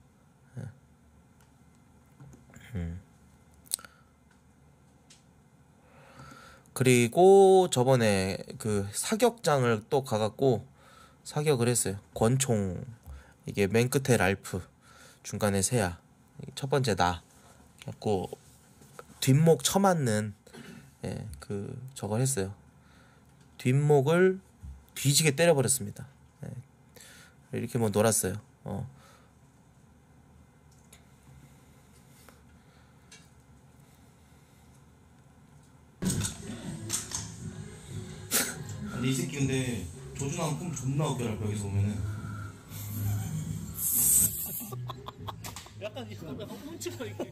음. 그리고 저번에 그 사격장을 또 가갖고 사격을 했어요. 권총 이게 맨 끝에 랄프 중간에 세아 첫 번째 나 갖고 뒷목 쳐맞는 예, 그 저걸 했어요. 뒷목을 뒤지게 때려버렸습니다. 예. 이렇게 뭐 놀았어요. 어. 근데 이 새끼 근데 조준하는 꿈 존나 웃겨라 벽에서 오면은. 약간 이거 약간 움찔하 이게.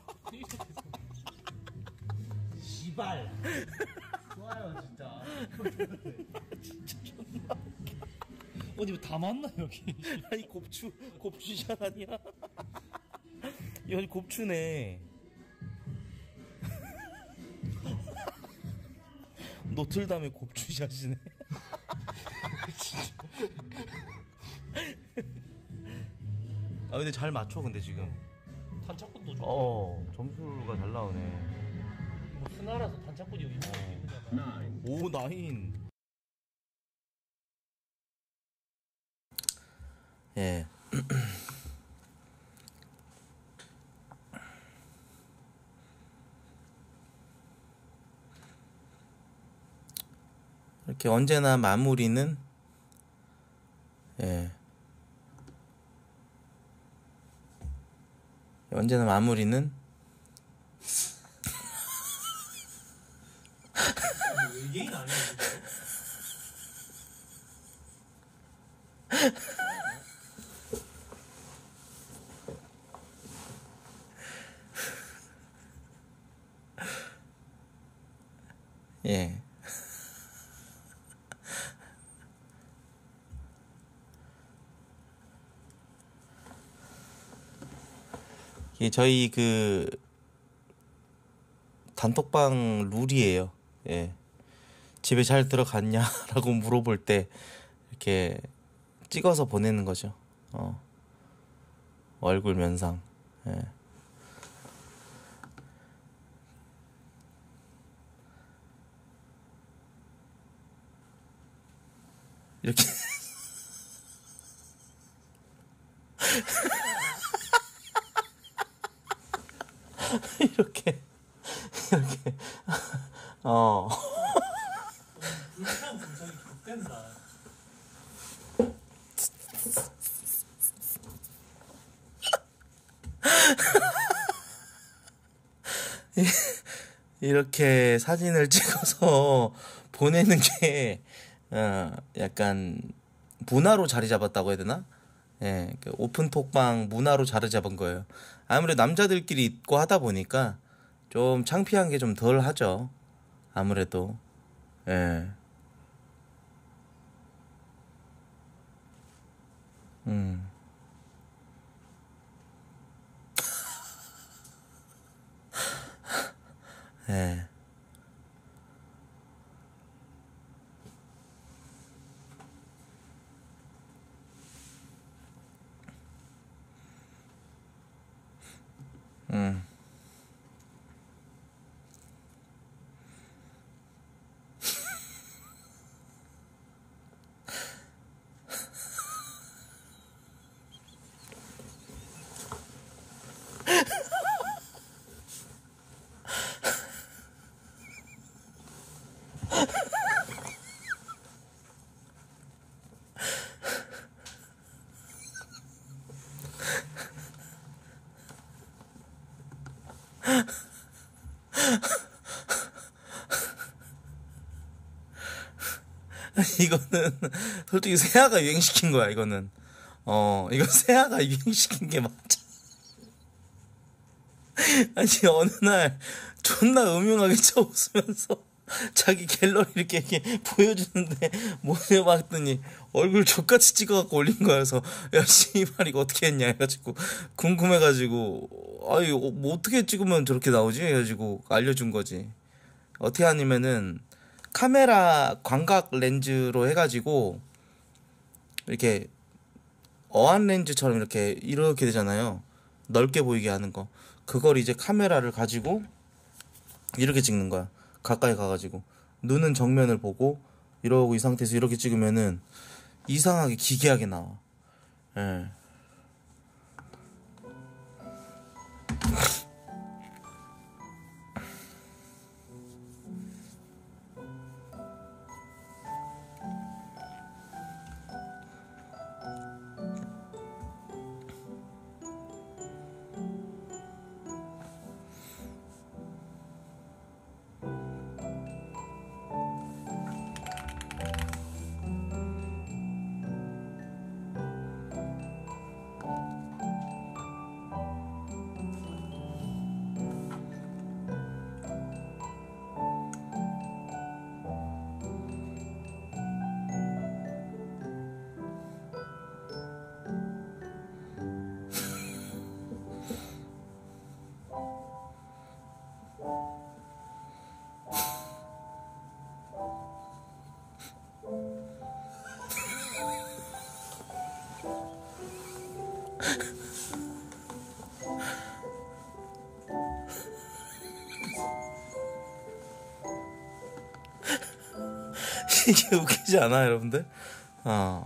시발. 좋아요 진짜. 진짜 존나 어디 다 맞나 여기? 아니 곱추 곱추샷 아니야? 여기 곱추네. 노틀담의 곱추샷이네. 아 근데 잘 맞춰 근데 지금. 단착꾼도 좋고. 어 점수가 잘 나오네. 뭐 스나라서 단착꾼이 여기 있잖아. 오 나인. 예. 이렇게 언제나 마무리는 예. 언제나 마무리는 외계인 아니야 이거? 예. 이게 저희 그 단톡방 룰이에요. 예. 집에 잘 들어갔냐라고 물어볼 때 이렇게 찍어서 보내는 거죠. 어. 얼굴 면상. 예. 이렇게 이렇게 이렇게 어 불편 분석이 격된다. 이렇게 사진을 찍어서 보내는 게 어, 약간 문화로 자리 잡았다고 해야 되나? 예, 그 오픈 톡방 문화로 자리 잡은 거예요. 아무래도 남자들끼리 있고 하다 보니까 좀 창피한 게 좀 덜 하죠. 아무래도. 예. 음. 예. 음. 이거는 솔직히 세아가 유행시킨 거야. 이거는 어 이거 세아가 유행시킨 게 맞아. 아니 어느 날 존나 음흉하게 쳐 웃으면서 자기 갤러리 이렇게, 이렇게 보여주는데 뭐냐 봤더니 얼굴 족같이 찍어갖고 올린 거야. 그래서 야 씨발 이거 어떻게 했냐 해가지고 궁금해가지고 아이 뭐 어떻게 찍으면 저렇게 나오지 해가지고 알려준 거지. 어떻게 하냐면은 카메라 광각 렌즈로 해가지고 이렇게 어안 렌즈처럼 이렇게 이렇게 되잖아요. 넓게 보이게 하는 거. 그걸 이제 카메라를 가지고 이렇게 찍는 거야. 가까이 가가지고 눈은 정면을 보고 이러고 이 상태에서 이렇게 찍으면은 이상하게 기괴하게 나와. 예. 이게 웃기지 않아 여러분들? 어.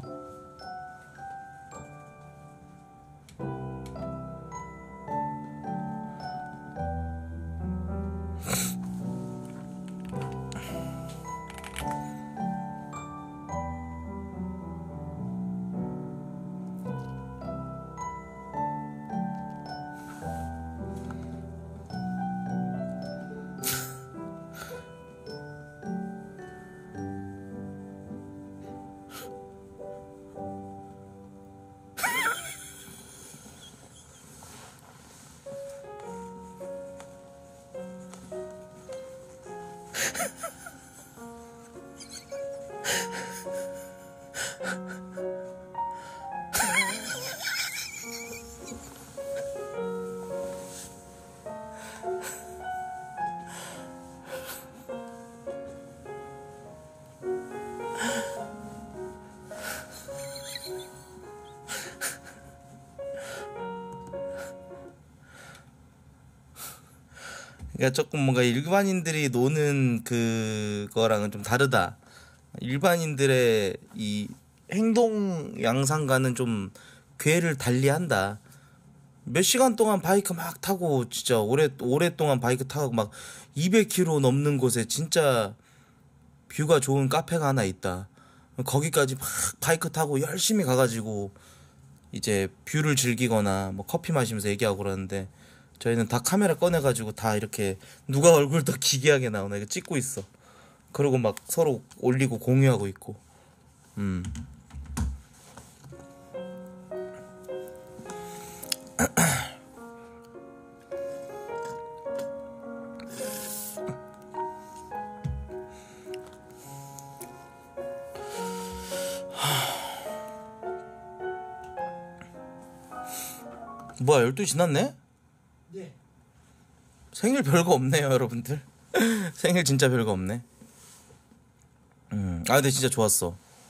그러니까 조금 뭔가 일반인들이 노는 그거랑은 좀 다르다. 일반인들의 이 행동 양상과는 좀 궤를 달리한다. 몇 시간 동안 바이크 막 타고 진짜 오래 오랫동안 바이크 타고 막 이백 킬로미터 넘는 곳에 진짜 뷰가 좋은 카페가 하나 있다. 거기까지 막 바이크 타고 열심히 가가지고 이제 뷰를 즐기거나 뭐 커피 마시면서 얘기하고 그러는데 저희는 다 카메라 꺼내가지고 다 이렇게 누가 얼굴 더 기괴하게 나오나 이거 찍고 있어. 그리고 막 서로 올리고 공유하고 있고. 음. 뭐야 열두 시 지났네? 네. 생일 별거 없네요 여러분들. 생일 진짜 별거 없네. 음, 아 근데 진짜 좋았어.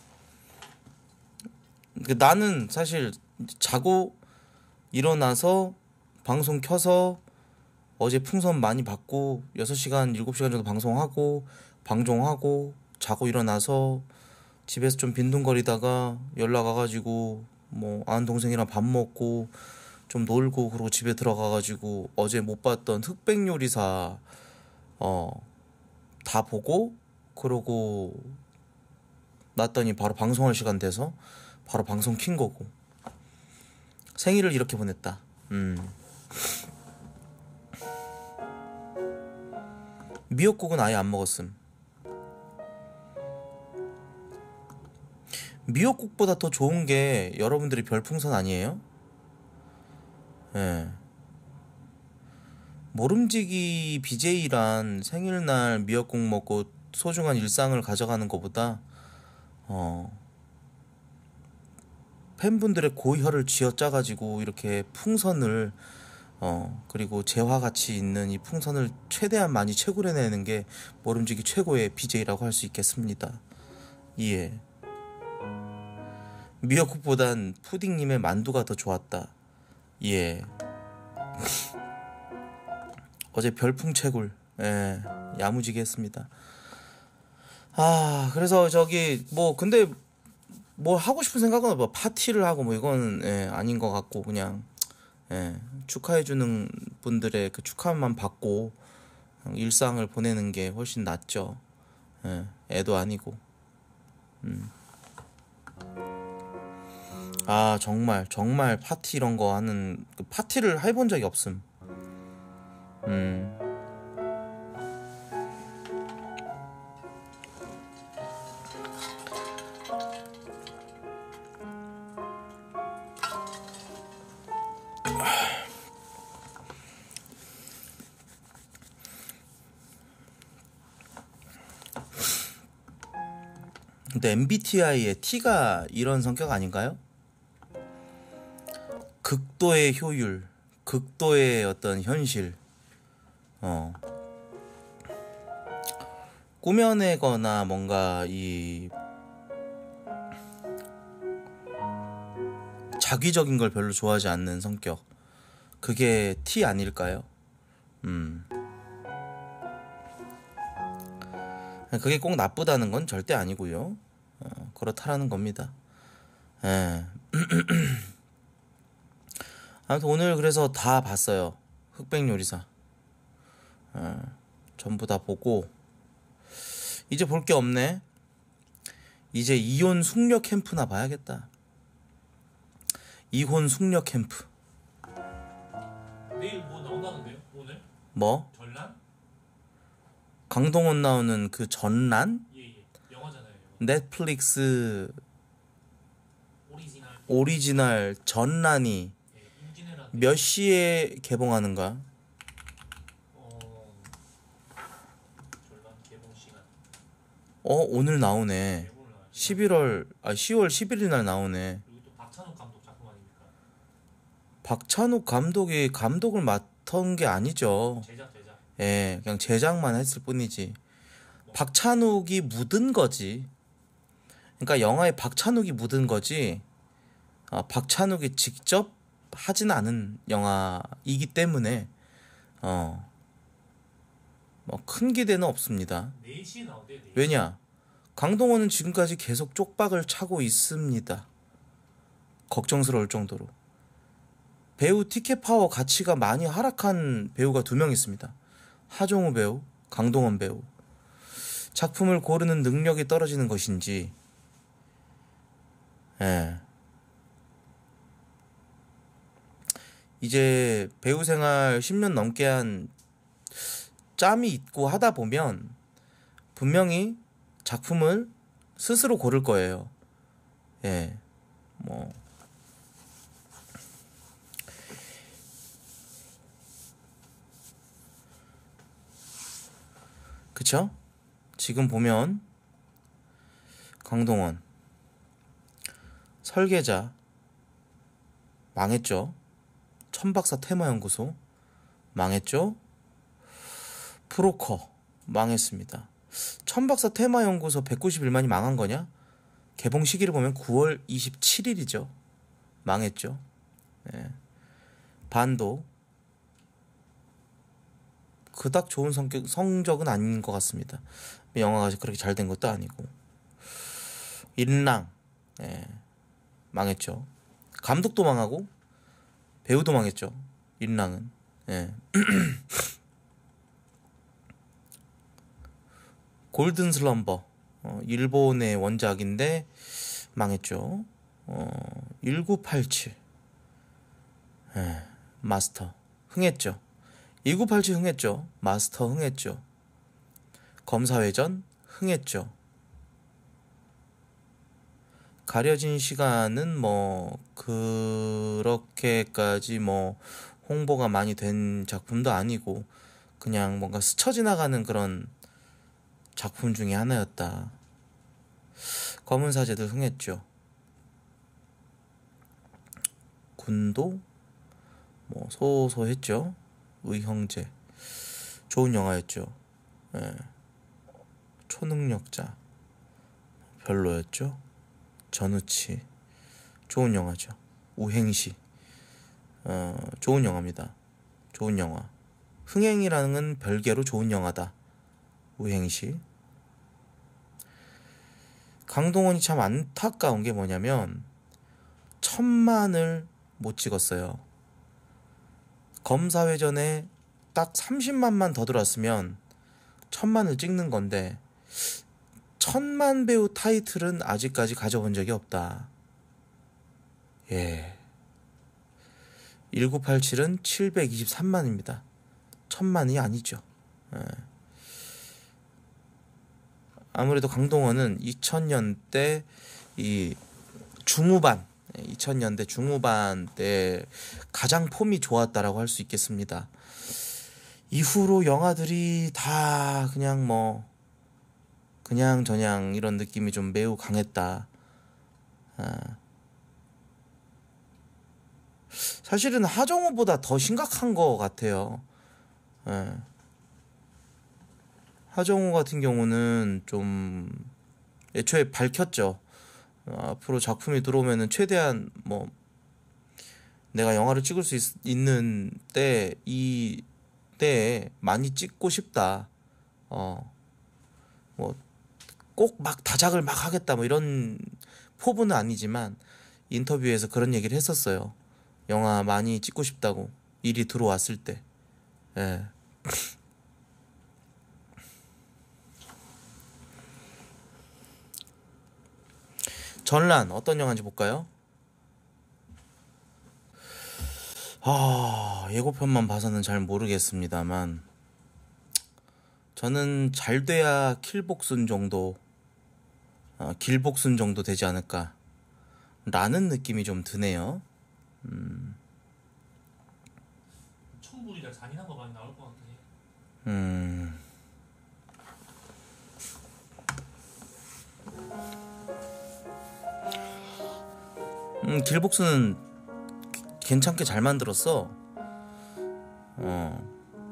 나는 사실 자고 일어나서 방송 켜서 어제 풍선 많이 받고 여섯 시간 일곱 시간 정도 방송하고 방종하고 자고 일어나서 집에서 좀 빈둥거리다가 연락 와가지고 뭐 아는 동생이랑 밥 먹고 좀 놀고 그러고 집에 들어가가지고 어제 못 봤던 흑백 요리사 어 다 보고 그러고 났더니 바로 방송할 시간 돼서 바로 방송 킨 거고 생일을 이렇게 보냈다. 음. 미역국은 아예 안 먹었음. 미역국보다 더 좋은 게 여러분들이 별풍선 아니에요? 예. 모름지기 비제이란 생일날 미역국 먹고 소중한 일상을 가져가는 것보다 어 팬분들의 고혈을 쥐어짜가지고 이렇게 풍선을 어 그리고 재화같이 있는 이 풍선을 최대한 많이 채굴해내는 게 모름지기 최고의 비제이라고 할 수 있겠습니다. 예. 미역국보단 푸딩님의 만두가 더 좋았다. 예. 어제 별풍 채굴, 예, 야무지게 했습니다. 아, 그래서 저기 뭐 근데 뭐 하고 싶은 생각은 뭐 파티를 하고 뭐 이건 예, 아닌 것 같고 그냥 예, 축하해주는 분들의 그 축하만 받고 일상을 보내는 게 훨씬 낫죠. 예, 애도 아니고. 음. 아 정말 정말 파티 이런 거 하는 그 파티를 해본 적이 없음. 음. 근데 엠비티아이의 T가 이런 성격 아닌가요? 극도의 효율, 극도의 어떤 현실, 어, 꾸며내거나 뭔가 이 자기적인 걸 별로 좋아하지 않는 성격, 그게 T 아닐까요? 음. 그게 꼭 나쁘다는 건 절대 아니고요. 어, 그렇다라는 겁니다. 예. 아무튼 오늘 그래서 다 봤어요. 흑백요리사. 어, 전부 다 보고 이제 볼 게 없네. 이제 이혼 숙녀 캠프나 봐야겠다. 이혼 숙녀 캠프. 내일 뭐 나온다는데요? 오늘? 뭐? 전란? 강동원 나오는 그 전란? 예예. 영화잖아요. 영화. 넷플릭스 오리지널. 오리지널 전란이 예, 임진왜란. 몇 시에 개봉하는가? 어. 전란 개봉 시간. 어 오늘 나오네. 개봉을 나와요. 십일월 아 시월 십일일 날 나오네. 그리고 또 박찬욱 감독 작품 아닙니까? 박찬욱 감독이 감독을 맡은 게 아니죠. 제작 제작. 예, 그냥 제작만 했을 뿐이지. 박찬욱이 묻은 거지. 그러니까 영화에 박찬욱이 묻은 거지. 어, 박찬욱이 직접 하진 않은 영화이기 때문에 어, 뭐 큰 기대는 없습니다. 네 시에 나온대요. 네 시. 왜냐? 강동원은 지금까지 계속 쪽박을 차고 있습니다. 걱정스러울 정도로. 배우 티켓 파워 가치가 많이 하락한 배우가 두 명 있습니다. 하정우 배우, 강동원 배우. 작품을 고르는 능력이 떨어지는 것인지, 예. 이제 배우 생활 십 년 넘게 한 짬이 있고 하다 보면 분명히 작품을 스스로 고를 거예요. 예. 뭐. 그쵸? 지금 보면 강동원 설계자 망했죠. 천박사 테마연구소 망했죠. 프로커 망했습니다. 천박사 테마연구소 백구십일만이 망한 거냐? 개봉 시기를 보면 구월 이십칠일이죠. 망했죠. 예. 반도 그닥 좋은 성격, 성적은 아닌 것 같습니다. 영화가 그렇게 잘 된 것도 아니고. 일랑, 예, 망했죠. 감독도 망하고 배우도 망했죠. 일랑은. 예. 골든 슬럼버, 어, 일본의 원작인데 망했죠. 어, 천구백팔십칠, 예, 마스터 흥했죠. 천구백팔십칠 흥했죠. 마스터 흥했죠. 검사회전 흥했죠. 가려진 시간은 뭐 그렇게까지 뭐 홍보가 많이 된 작품도 아니고 그냥 뭔가 스쳐 지나가는 그런 작품 중에 하나였다. 검은 사제들 흥했죠. 군도 뭐 소소했죠. 의형제 좋은 영화였죠. 예. 초능력자 별로였죠. 전우치 좋은 영화죠. 우행시 어, 좋은 영화입니다. 좋은 영화. 흥행이라는 별개로 좋은 영화다. 우행시. 강동원이 참 안타까운 게 뭐냐면 천만을 못 찍었어요. 검사회전에 딱 삼십만만 더 들어왔으면 천만을 찍는 건데 천만 배우 타이틀은 아직까지 가져본 적이 없다. 예. 천구백팔십칠은 칠백이십삼만입니다. 천만이 아니죠. 예. 아무래도 강동원은 이천 년대 이 중후반, 이천 년대 중후반 때 가장 폼이 좋았다라고 할 수 있겠습니다. 이후로 영화들이 다 그냥 뭐 그냥 저냥 이런 느낌이 좀 매우 강했다. 아. 사실은 하정우보다 더 심각한 것 같아요. 예. 하정우 같은 경우는 좀 애초에 밝혔죠. 어, 앞으로 작품이 들어오면은 최대한 뭐 내가 영화를 찍을 수 있, 있는 때 이 때에 많이 찍고 싶다. 어, 뭐 꼭 막 다작을 막 하겠다 뭐 이런 포부는 아니지만 인터뷰에서 그런 얘기를 했었어요. 영화 많이 찍고 싶다고 일이 들어왔을 때. 예. 전란 어떤 영화인지 볼까요? 아, 예고편만 봐서는 잘 모르겠습니다만 저는 잘 돼야 킬복순 정도, 어, 길복순 정도 되지 않을까 라는 느낌이 좀 드네요. 음, 천불이라 잔인한 거 많이 나올 것 같아. 음, 음 길복순은 괜찮게 잘 만들었어. 어.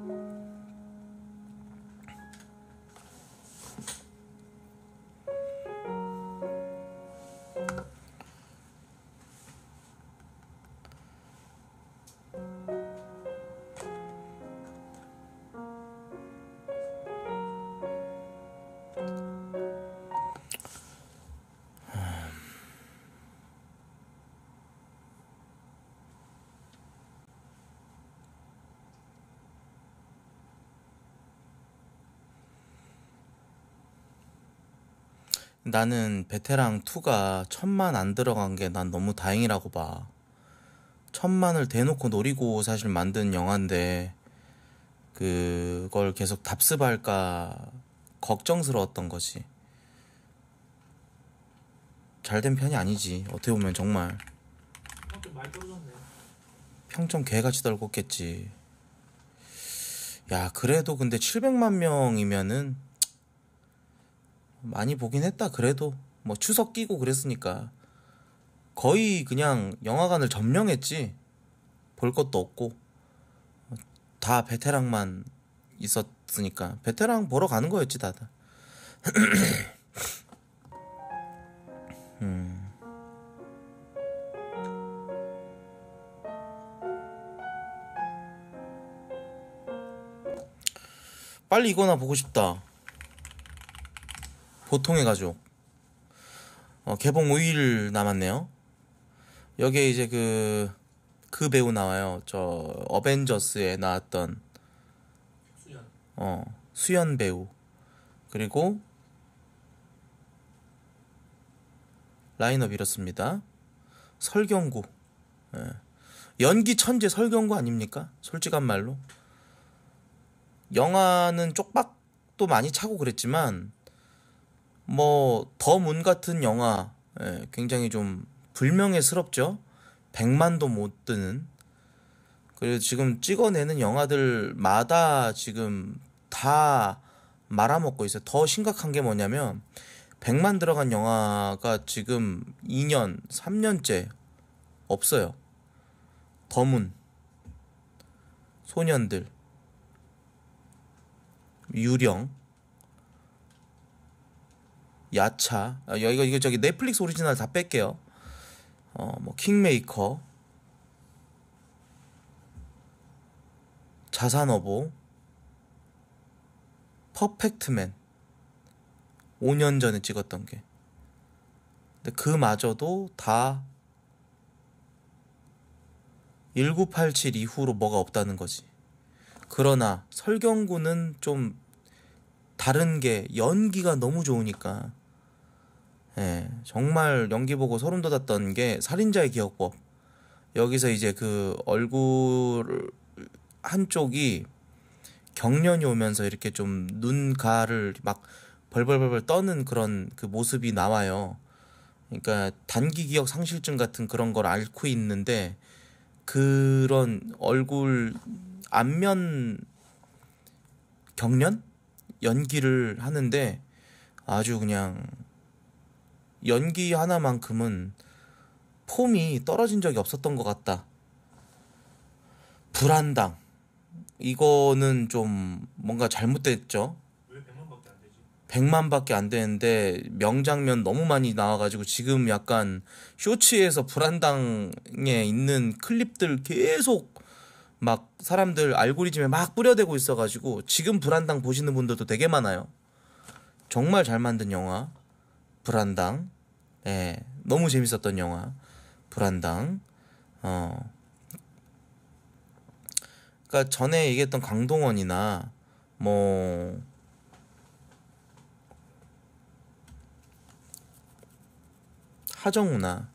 나는 베테랑 이가 천만 안 들어간 게 난 너무 다행이라고 봐. 천만을 대놓고 노리고 사실 만든 영화인데 그걸 계속 답습할까 걱정스러웠던 거지. 잘된 편이 아니지. 어떻게 보면 정말 좀 많이 떨어졌네. 평점 개같이 떨궜겠지. 야, 그래도 근데 칠백만 명이면은 많이 보긴 했다. 그래도 뭐 추석 끼고 그랬으니까 거의 그냥 영화관을 점령했지. 볼 것도 없고 다 베테랑만 있었으니까 베테랑 보러 가는 거였지 다들. 음. 빨리 이거나 보고 싶다. 보통의 가족. 어, 개봉 오 일 남았네요. 여기에 이제 그, 그 배우 나와요. 저, 어벤져스에 나왔던, 수연. 어, 수연 배우. 그리고, 라인업 이렇습니다. 설경구. 예. 연기 천재 설경구 아닙니까? 솔직한 말로. 영화는 쪽박도 많이 차고 그랬지만, 뭐 더 문 같은 영화 예, 굉장히 좀 불명예스럽죠. 백만도 못 드는. 그리고 지금 찍어내는 영화들마다 지금 다 말아먹고 있어요. 더 심각한 게 뭐냐면 백만 들어간 영화가 지금 이 년, 삼 년째 없어요. 더문, 소년들, 유령, 야차. 아, 이거 이거 저기 넷플릭스 오리지널 다 뺄게요. 어, 뭐 킹메이커, 자산어보, 퍼펙트맨. 오 년 전에 찍었던 게. 근데 그마저도 다 천구백팔십칠 이후로 뭐가 없다는 거지. 그러나 설경구는 좀 다른 게 연기가 너무 좋으니까. 예, 정말 연기 보고 소름 돋았던 게 살인자의 기억법. 여기서 이제 그 얼굴 한쪽이 경련이 오면서 이렇게 좀 눈가를 막 벌벌벌벌 떠는 그런 그 모습이 나와요. 그러니까 단기 기억 상실증 같은 그런 걸 앓고 있는데 그런 얼굴 안면 경련? 연기를 하는데 아주 그냥 연기 하나만큼은 폼이 떨어진 적이 없었던 것 같다. 불안당. 이거는 좀 뭔가 잘못됐죠. 왜 백만밖에 안 되지? 백만밖에 안 되는데 명장면 너무 많이 나와가지고 지금 약간 쇼츠에서 불안당에 있는 클립들 계속 막 사람들 알고리즘에 막 뿌려대고 있어가지고 지금 불안당 보시는 분들도 되게 많아요. 정말 잘 만든 영화 불안당. 예, 너무 재밌었던 영화 불안당. 어. 그러니까 전에 얘기했던 강동원이나 뭐 하정우나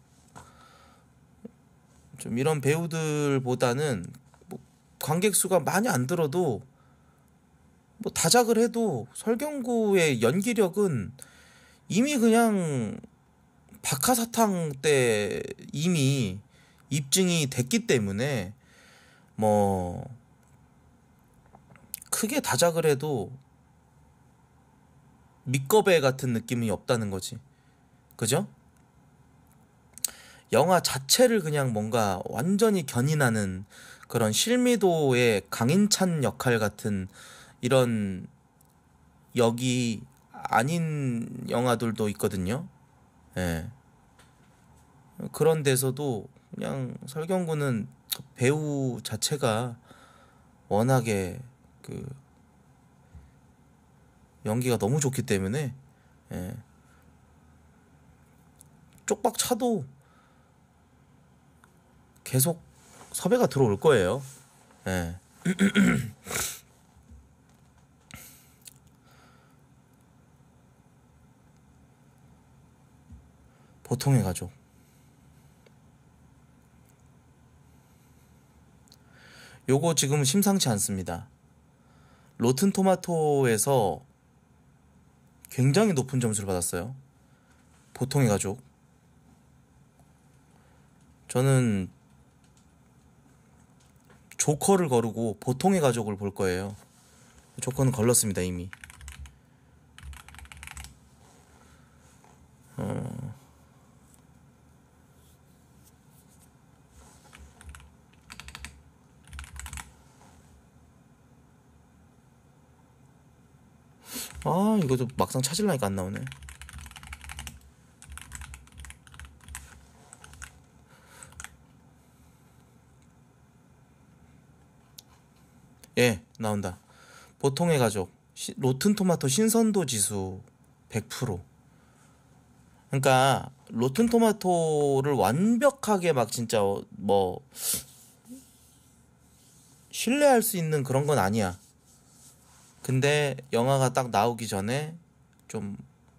좀 이런 배우들보다는 뭐 관객 수가 많이 안 들어도 뭐 다작을 해도 설경구의 연기력은 이미 그냥 박하사탕 때 이미 입증이 됐기 때문에 뭐 크게 다작을 해도 밑겁애 같은 느낌이 없다는 거지. 그죠? 영화 자체를 그냥 뭔가 완전히 견인하는 그런 실미도의 강인찬 역할 같은 이런 역이 아닌 영화들도 있거든요. 예. 그런 데서도 그냥 설경구는 배우 자체가 워낙에 그 연기가 너무 좋기 때문에 예. 쪽박 차도 계속 섭외가 들어올 거예요. 예. 보통의 가족. 요거 지금 심상치 않습니다. 로튼 토마토에서 굉장히 높은 점수를 받았어요. 보통의 가족. 저는 조커를 거르고 보통의 가족을 볼 거예요. 조커는 걸렀습니다 이미. 어... 아 이거도 막상 찾으려니까 안 나오네. 예, 나온다. 보통의 가족 시, 로튼 토마토 신선도 지수 백 퍼센트. 그러니까 로튼 토마토를 완벽하게 막 진짜 뭐 신뢰할 수 있는 그런 건 아니야. 근데 영화가 딱 나오기 전에 좀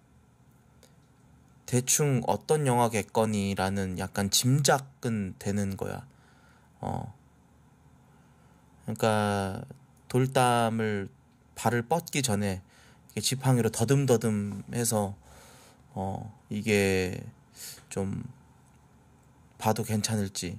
대충 어떤 영화겠거니라는 약간 짐작은 되는 거야. 어. 그러니까 돌담을 발을 뻗기 전에 지팡이로 더듬더듬 해서 어 이게 좀 봐도 괜찮을지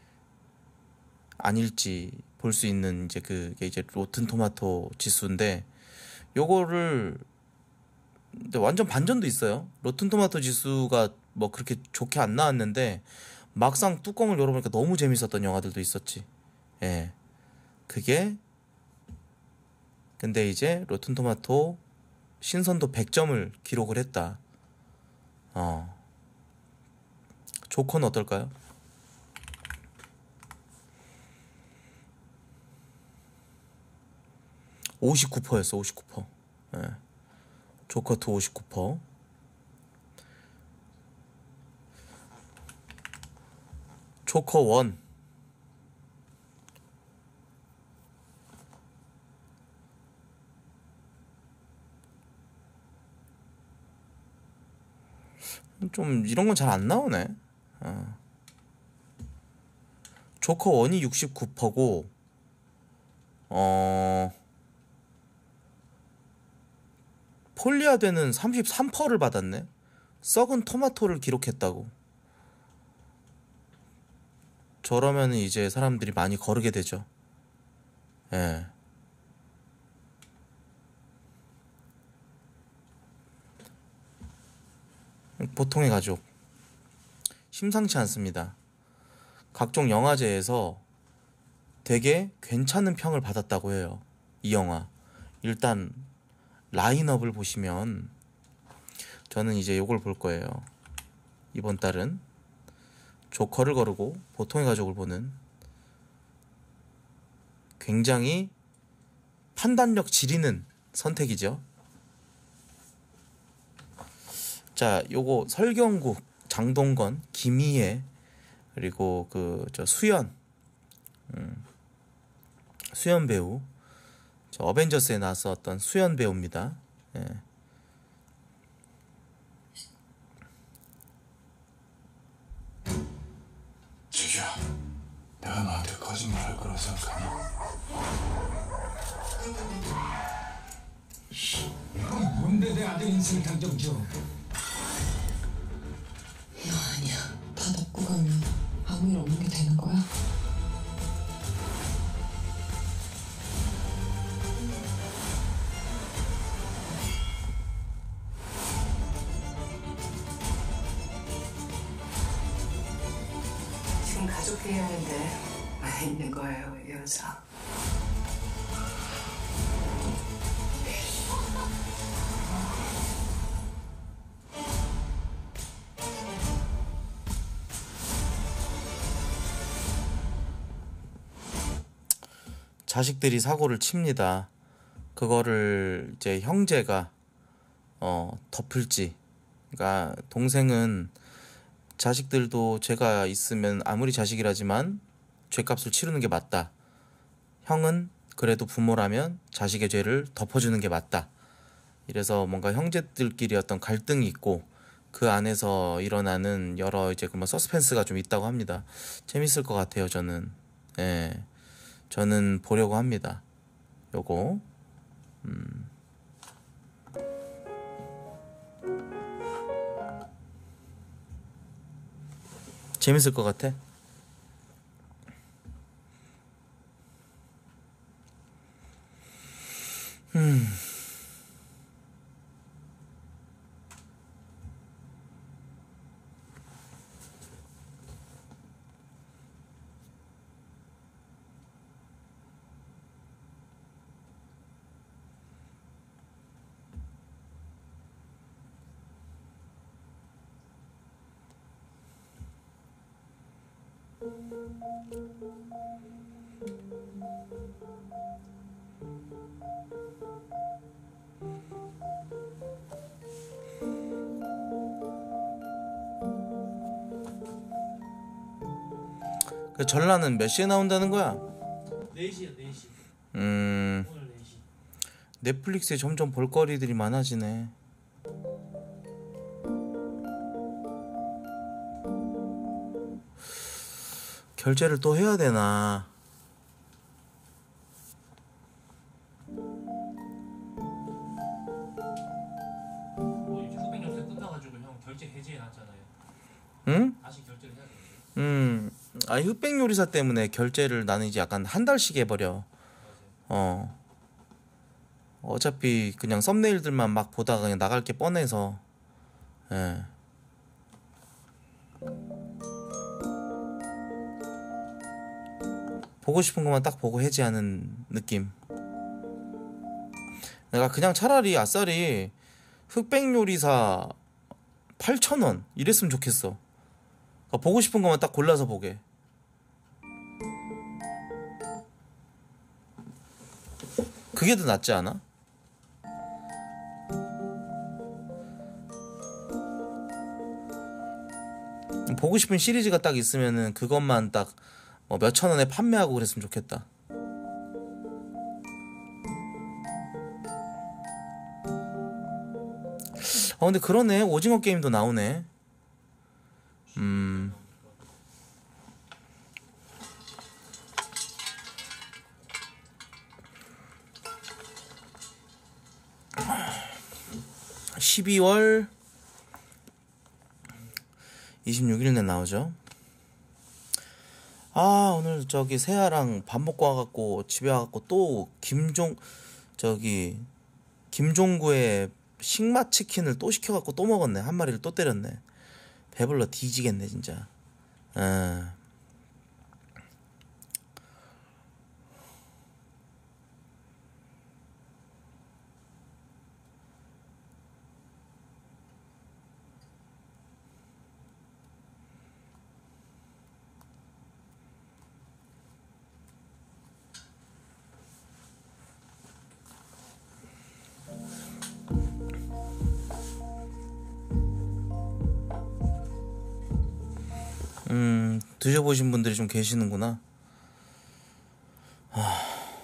아닐지 볼 수 있는 이제 그게 이제 로튼 토마토 지수인데, 요거를 근데 완전 반전도 있어요. 로튼 토마토 지수가 뭐 그렇게 좋게 안 나왔는데 막상 뚜껑을 열어보니까 너무 재밌었던 영화들도 있었지. 예. 그게 근데 이제 로튼 토마토 신선도 백 점을 기록을 했다. 어. 조커는 어떨까요? 오십구 퍼센트였어. 오십구 퍼센트. 예. 조커 투 오십구 퍼센트. 조커 원 좀 이런 건 잘 안 나오네. 어. 조커 원이 육십구 퍼센트고 어 폴리아드는 삼십삼 퍼센트를 받았네. 썩은 토마토를 기록했다고. 저러면 이제 사람들이 많이 거르게 되죠. 예. 보통의 가족 심상치 않습니다. 각종 영화제에서 되게 괜찮은 평을 받았다고 해요. 이 영화 일단 라인업을 보시면 저는 이제 요걸 볼 거예요. 이번 달은 조커를 거르고 보통의 가족을 보는 굉장히 판단력 지리는 선택이죠. 자, 요거 설경국, 장동건, 김희애, 그리고 그 저 수연, 음, 수연 배우, 저 어벤져스에 나왔었던 수연 배우입니다. 예. 지규야, 내가 너한테 거짓말 할 거라고 생각하니? 그럼 뭔데 내 아들 인생을 당정져? 이거 아니야. 다 넣고 가면 아무 일 없는 게 되는 거야? 지금 가족 회의하는데 왜 있는 거예요, 이 여자? 자식들이 사고를 칩니다. 그거를 이제 형제가 어 덮을지. 그러니까 동생은 자식들도 죄가 있으면 아무리 자식이라지만 죄값을 치르는 게 맞다. 형은 그래도 부모라면 자식의 죄를 덮어주는 게 맞다. 이래서 뭔가 형제들끼리 어떤 갈등이 있고 그 안에서 일어나는 여러 이제 그뭐 서스펜스가 좀 있다고 합니다. 재밌을 것 같아요. 저는. 예. 저는 보려고 합니다. 요거. 음. 재밌을 것 같아. 음. 그 전라는 몇 시에 나온다는 거야? 네 시요, 네 시. 음. 오늘 네 시. 넷플릭스에 점점 볼거리들이 많아지네. 결제를 또 해야 되나? 뭐 이제 흑백 요새 끝나가지고 형 결제 해지해 놨잖아요. 응? 다시 결제를 해야 되는데. 음, 아니 흑백 요리사 때문에 결제를 나는 이제 약간 한 달씩 해버려. 어. 어차피 그냥 썸네일들만 막 보다가 그냥 나갈 게 뻔해서. 예. 보고 싶은 것만 딱 보고 해지하는 느낌. 내가 그냥 차라리 아싸리 흑백 요리사 팔천 원 이랬으면 좋겠어. 그러니까 보고 싶은 것만 딱 골라서 보게. 그게 더 낫지 않아? 보고 싶은 시리즈가 딱 있으면은 그것만 딱 뭐 몇천 원에 판매하고 그랬으면 좋겠다. 아 근데 그러네. 오징어 게임도 나오네. 음. 십이월 이십육 일에 나오죠. 아 오늘 저기 세아랑 밥 먹고 와갖고 집에 와갖고 또 김종 저기 김종구의 식맛 치킨을 또 시켜갖고 또 먹었네. 한 마리를 또 때렸네. 배불러 뒤지겠네 진짜. 아. 음, 드셔보신 분들이 좀 계시는구나. 하...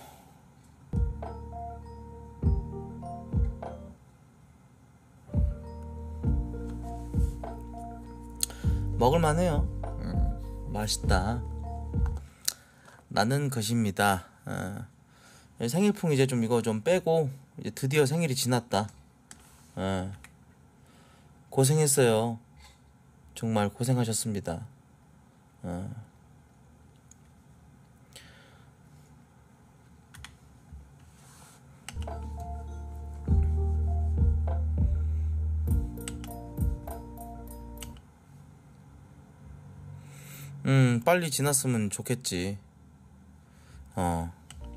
먹을만해요. 음, 맛있다. 나는 것입니다. 어. 생일풍 이제 좀 이거 좀 빼고 이제 드디어 생일이 지났다. 어. 고생했어요. 정말 고생하셨습니다. 어. 음, 빨리 지났으면 좋겠지. 어.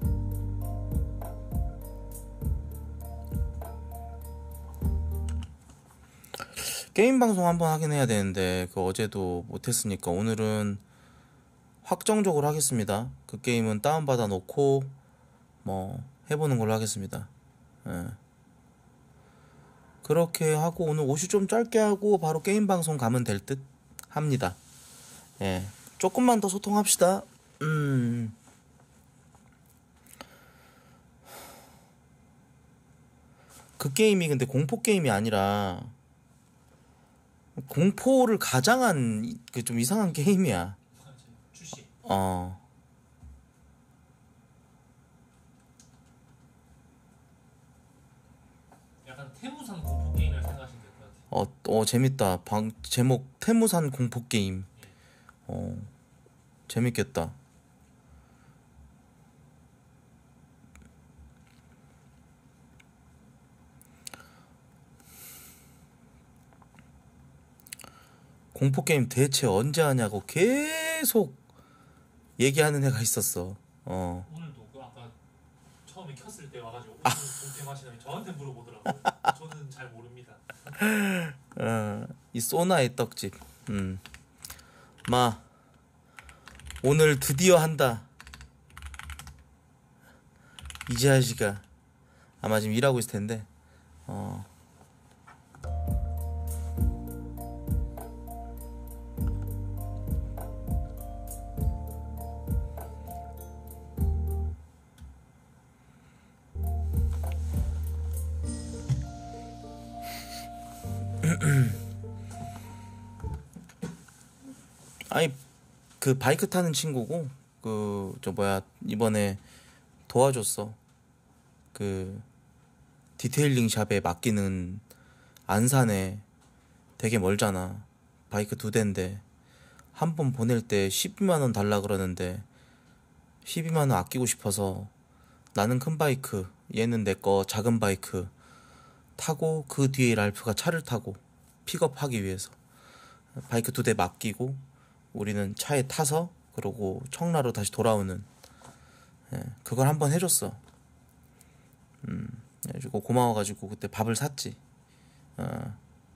게임 방송 한번 하긴 해야 되는데 그 어제도 못했으니까 오늘은 확정적으로 하겠습니다. 그 게임은 다운받아 놓고 뭐 해보는 걸로 하겠습니다. 예. 그렇게 하고 오늘 옷이 좀 짧게 하고 바로 게임 방송 가면 될 듯 합니다. 예. 조금만 더 소통합시다. 음. 그 게임이 근데 공포 게임이 아니라 공포를 가장한 그 좀 이상한 게임이야. 출시. 어. 약간 태무산 공포 게임을 생각하시면 될 것 같아요. 어, 어 재밌다. 방 제목 태무산 공포 게임. 어. 재밌겠다. 공포게임 대체 언제 하냐고 계속 얘기하는 애가 있었어. 어. 오늘도 그 아까 처음에 켰을 때 와가지고 오늘 공게임 하시나요? 저한테 물어보더라고요. 저는 잘 모릅니다. 어, 이 소나의 떡집. 음. 마 오늘 드디어 한다. 이제 아저씨가 아마 지금 일하고 있을 텐데. 어. 아니 그 바이크 타는 친구고 그 저 뭐야 이번에 도와줬어. 그 디테일링 샵에 맡기는 안산에 되게 멀잖아. 바이크 두 대인데 한 번 보낼 때 십이만 원 달라 그러는데 십이만 원 아끼고 싶어서 나는 큰 바이크, 얘는 내 거 작은 바이크 타고 그 뒤에 랄프가 차를 타고 픽업하기 위해서 바이크 두 대 맡기고 우리는 차에 타서 그러고 청라로 다시 돌아오는, 예, 그걸 한번 해줬어. 음, 그래가지고 고마워가지고 그때 밥을 샀지. 어.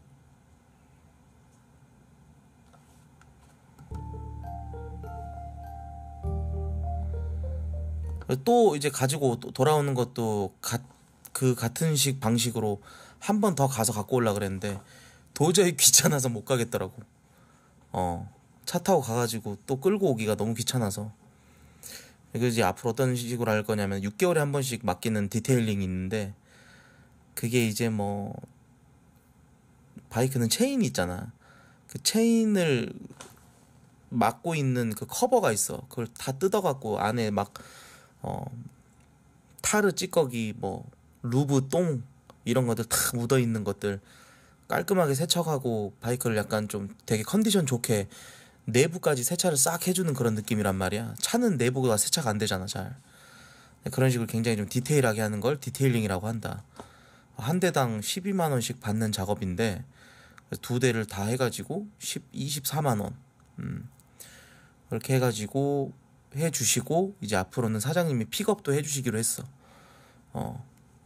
또 이제 가지고 또 돌아오는 것도 가, 그 같은 식 방식으로 한 번 더 가서 갖고 오려고 그랬는데 도저히 귀찮아서 못 가겠더라고. 어, 차 타고 가가지고 또 끌고 오기가 너무 귀찮아서. 그래서 이제 앞으로 어떤 식으로 할 거냐면 육 개월에 한 번씩 맡기는 디테일링이 있는데, 그게 이제 뭐 바이크는 체인이 있잖아. 그 체인을 막고 있는 그 커버가 있어. 그걸 다 뜯어갖고 안에 막 어, 타르 찌꺼기, 뭐 루브 똥 이런 것들 다 묻어있는 것들 깔끔하게 세척하고 바이크를 약간 좀 되게 컨디션 좋게 내부까지 세차를 싹 해주는 그런 느낌이란 말이야. 차는 내부가 세차가 안 되잖아, 잘. 그런 식으로 굉장히 좀 디테일하게 하는 걸 디테일링이라고 한다. 한 대당 십이만 원씩 받는 작업인데 두 대를 다 해가지고 이십사만 원. 음. 그렇게 해가지고 해주시고 이제 앞으로는 사장님이 픽업도 해주시기로 했어. 어.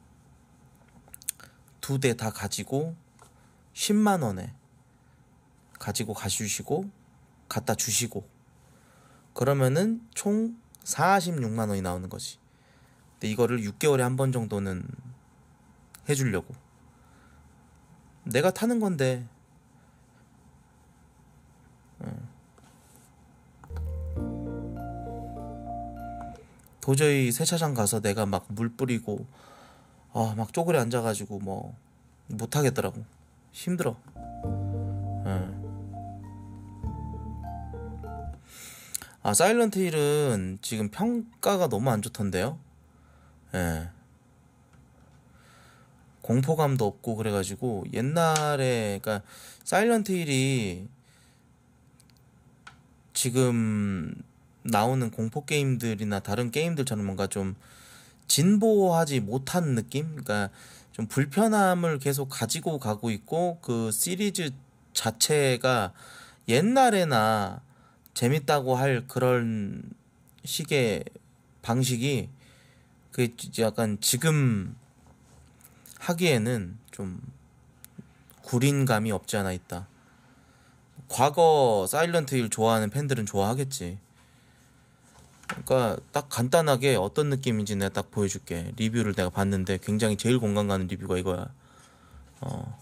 두 대 다 가지고 십만 원에 가지고 가주시고 갖다 주시고 그러면은 총 사십육만 원이 나오는 거지. 근데 이거를 육 개월에 한 번 정도는 해주려고. 내가 타는 건데. 어. 도저히 세차장 가서 내가 막 물 뿌리고 아, 막 쪼그려 앉아가지고 뭐 못하겠더라고. 힘들어. 예. 아, 사일런트 힐은 지금 평가가 너무 안 좋던데요. 예. 공포감도 없고 그래가지고 옛날에, 그러니까 사일런트 힐이 지금 나오는 공포 게임들이나 다른 게임들처럼 뭔가 좀 진보하지 못한 느낌? 그러니까 좀 불편함을 계속 가지고 가고 있고, 그 시리즈 자체가 옛날에나 재밌다고 할 그런 식의 방식이 그 약간 지금 하기에는 좀 구린감이 없지 않아 있다. 과거 사일런트 힐 좋아하는 팬들은 좋아하겠지. 그러니까 딱 간단하게 어떤 느낌인지 내가 딱 보여줄게. 리뷰를 내가 봤는데 굉장히 제일 공감 가는 리뷰가 이거야. 어.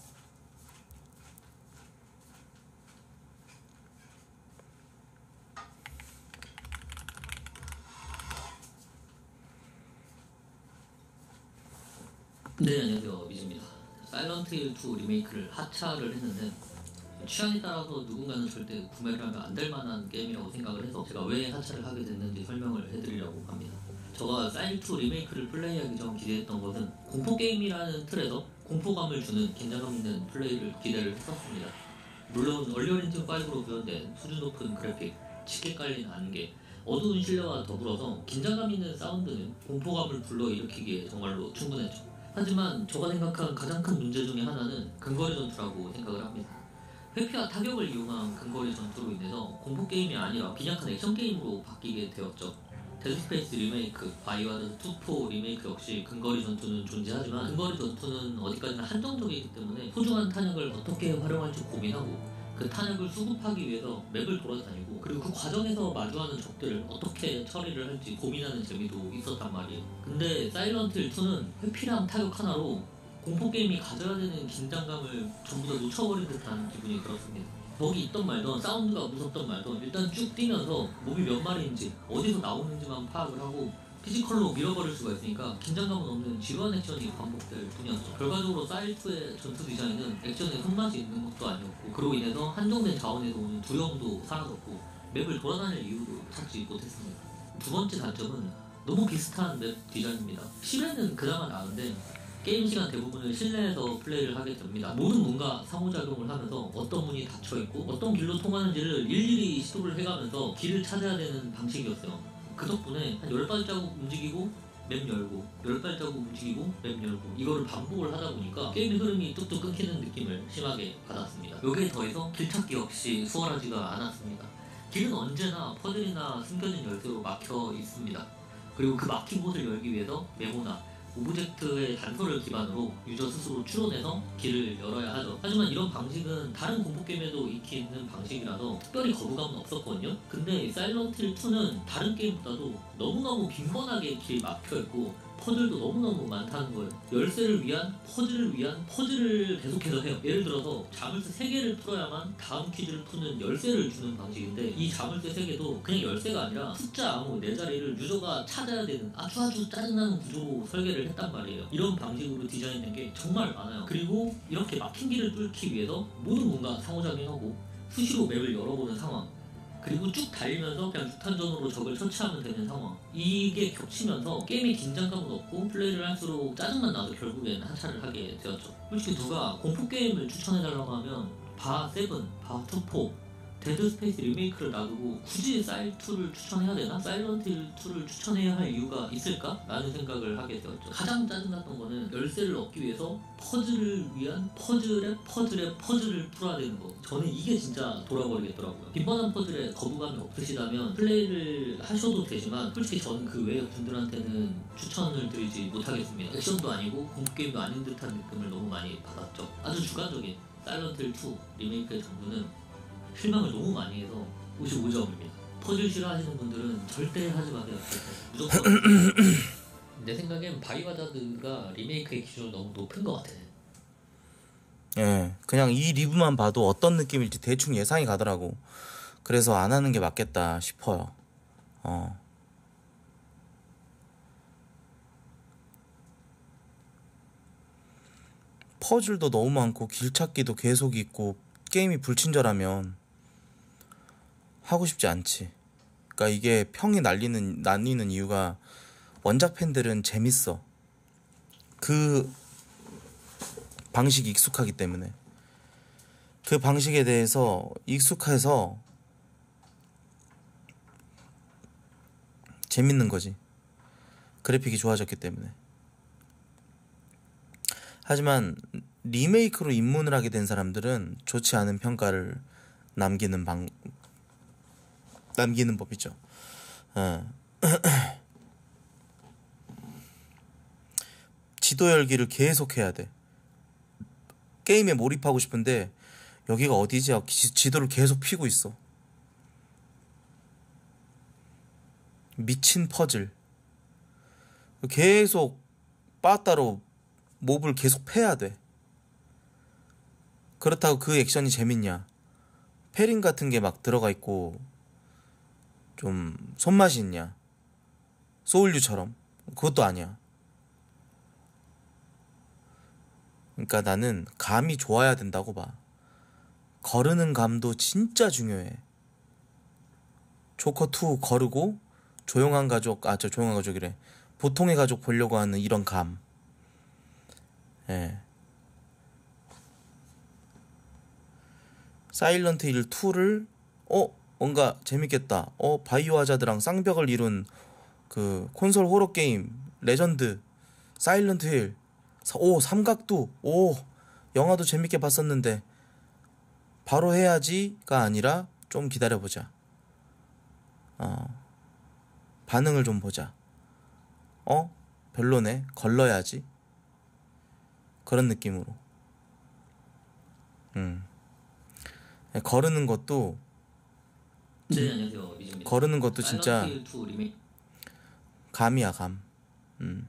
네, 안녕하세요, 미즈입니다. 사일런트 힐 투 리메이크를 하차를 했는데 취향에 따라서 누군가는 절대 구매를 하면 안 될 만한 게임이라고 생각을 해서 제가 왜 하차를 하게 됐는지 설명을 해드리려고 합니다. 제가 사일 투 리메이크를 플레이하기 전 기대했던 것은 공포 게임이라는 틀에서 공포감을 주는 긴장감 있는 플레이를 기대를 했었습니다. 물론 얼리어렌진 파이브로 구현된 수준 높은 그래픽, 짙게 깔린 안개, 어두운 실내와 더불어서 긴장감 있는 사운드는 공포감을 불러일으키기에 정말로 충분했죠. 하지만 제가 생각한 가장 큰 문제 중에 하나는 근거리 전투라고 생각을 합니다. 회피와 타격을 이용한 근거리 전투로 인해서 공포 게임이 아니라 빈약한 액션 게임으로 바뀌게 되었죠. 데드스페이스 리메이크, 바이오하자드 투, 사 리메이크 역시 근거리 전투는 존재하지만 근거리 전투는 어디까지나 한정적이기 때문에 소중한 탄약을 어떻게 활용할지 고민하고 그 탄약을 수급하기 위해서 맵을 돌아다니고 그리고 그 과정에서 마주하는 적들을 어떻게 처리를 할지 고민하는 재미도 있었단 말이에요. 근데 사일런트 힐 투는 회피랑 타격 하나로 공포게임이 가져야 되는 긴장감을 전부 다 놓쳐버린 듯한 기분이 들었습니다. 벽이 있던 말던 사운드가 무섭던 말던 일단 쭉 뛰면서 몸이 몇 마리인지 어디서 나오는지만 파악을 하고 피지컬로 밀어버릴 수가 있으니까 긴장감은 없는 지루한 액션이 반복될 뿐이었죠. 결과적으로 사일 투의 전투 디자인은 액션에 손맛이 있는 것도 아니었고 그로 인해서 한정된 자원에서 오는 두려움도 사라졌고 맵을 돌아다닐 이유도 찾지 못했습니다. 두 번째 단점은 너무 비슷한 맵 디자인입니다. 십에는 그나마 나은데 게임 시간 대부분을 실내에서 플레이를 하게 됩니다. 모든 문과 상호작용을 하면서 어떤 문이 닫혀있고 어떤 길로 통하는지를 일일이 시도를 해가면서 길을 찾아야 되는 방식이었어요. 그 덕분에 한 열 발자국 움직이고 맵 열고 열 발자국 움직이고 맵 열고 이거를 반복을 하다 보니까 게임의 흐름이 뚝뚝 끊기는 느낌을 심하게 받았습니다. 여기에 더해서 길찾기 역시 수월하지가 않았습니다. 길은 언제나 퍼즐이나 숨겨진 열쇠로 막혀 있습니다. 그리고 그 막힌 곳을 열기 위해서 메모나 오브젝트의 단서를 기반으로 유저 스스로 추론해서 길을 열어야 하죠. 하지만 이런 방식은 다른 공포게임에도 익히 있는 방식이라서 특별히 거부감은 없었거든요. 근데 사일런트 힐 투는 다른 게임보다도 너무너무 빈번하게 길이 막혀있고 퍼즐도 너무너무 많다는 거예요. 열쇠를 위한 퍼즐을 위한 퍼즐을 계속해서 해요. 예를 들어서 자물쇠 세 개를 풀어야만 다음 퀴즈를 푸는 열쇠를 주는 방식인데 이 자물쇠 세 개도 그냥 열쇠가 아니라 숫자 아무 네 자리를 유저가 찾아야 되는 아주 아주 짜증나는 구조로 설계를 했단 말이에요. 이런 방식으로 디자인된 게 정말 많아요. 그리고 이렇게 막힌 길을 뚫기 위해서 모든 뭔가 상호작용하고 수시로 맵을 열어보는 상황, 그리고 쭉 달리면서 그냥 육탄전으로 적을 처치하면 되는 상황, 이게 겹치면서 게임의 긴장감은 없고 플레이를 할수록 짜증만 나서 결국엔 하차를 하게 되었죠. 솔직히 누가 공포게임을 추천해달라고 하면 바 세븐, 바 투포, 데드 스페이스 리메이크를 놔두고 굳이 사일 투를 추천해야 되나? 사일런트 힐 투를 추천해야 할 이유가 있을까? 라는 생각을 하게 되었죠. 가장 짜증났던 거는 열쇠를 얻기 위해서 퍼즐을 위한 퍼즐에 퍼즐에 퍼즐을 풀어야 되는 거. 저는 이게 진짜 돌아버리겠더라고요. 빈번한 퍼즐에 거부감이 없으시다면 플레이를 하셔도 되지만 솔직히 저는 그 외의 분들한테는 추천을 드리지 못하겠습니다. 액션도 아니고 공포게임도 아닌 듯한 느낌을 너무 많이 받았죠. 아주 주관적인 사일런트 힐 투 리메이크의 정도는 실망을 너무 많이 해서 오십오 점입니다. 퍼즐 싫어하시는 분들은 절대 하지 마세요. 절대. 무조건. 내 생각엔 바이오하자드가 리메이크의 기준이 너무 높은 것 같아. 예, 그냥 이 리뷰만 봐도 어떤 느낌일지 대충 예상이 가더라고. 그래서 안 하는 게 맞겠다 싶어요. 어. 퍼즐도 너무 많고 길찾기도 계속 있고 게임이 불친절하면 하고 싶지 않지. 그러니까 이게 평이 날리는 날리는 이유가 원작 팬들은 재밌어. 그 방식이 익숙하기 때문에. 그 방식에 대해서 익숙해서 재밌는 거지. 그래픽이 좋아졌기 때문에. 하지만 리메이크로 입문을 하게 된 사람들은 좋지 않은 평가를 남기는 방 남기는 법이죠. 어. 지도 열기를 계속 해야 돼. 게임에 몰입하고 싶은데 여기가 어디지? 지도를 계속 피고 있어. 미친 퍼즐. 계속 빠따로 몹을 계속 패야 돼. 그렇다고 그 액션이 재밌냐? 패링 같은 게 막 들어가 있고 좀 손맛이 있냐? 소울류처럼. 그것도 아니야. 그러니까 나는 감이 좋아야 된다고 봐. 거르는 감도 진짜 중요해. 조커 투 거르고 조용한 가족, 아 저 조용한 가족이래. 보통의 가족 보려고 하는 이런 감. 예. 사일런트 힐 투를 어? 뭔가 재밌겠다. 어? 바이오하자드랑 쌍벽을 이룬 그 콘솔 호러 게임 레전드 사일런트 힐. 오, 삼각도. 오, 영화도 재밌게 봤었는데 바로 해야지가 아니라 좀 기다려보자. 어, 반응을 좀 보자. 어? 별로네. 걸러야지. 그런 느낌으로. 음. 거르는 것도 네, 안녕하세요. 미즈입니다. 거르는 것도 진짜 사일런트 힐 투 리메이크. 감이야 감. 음.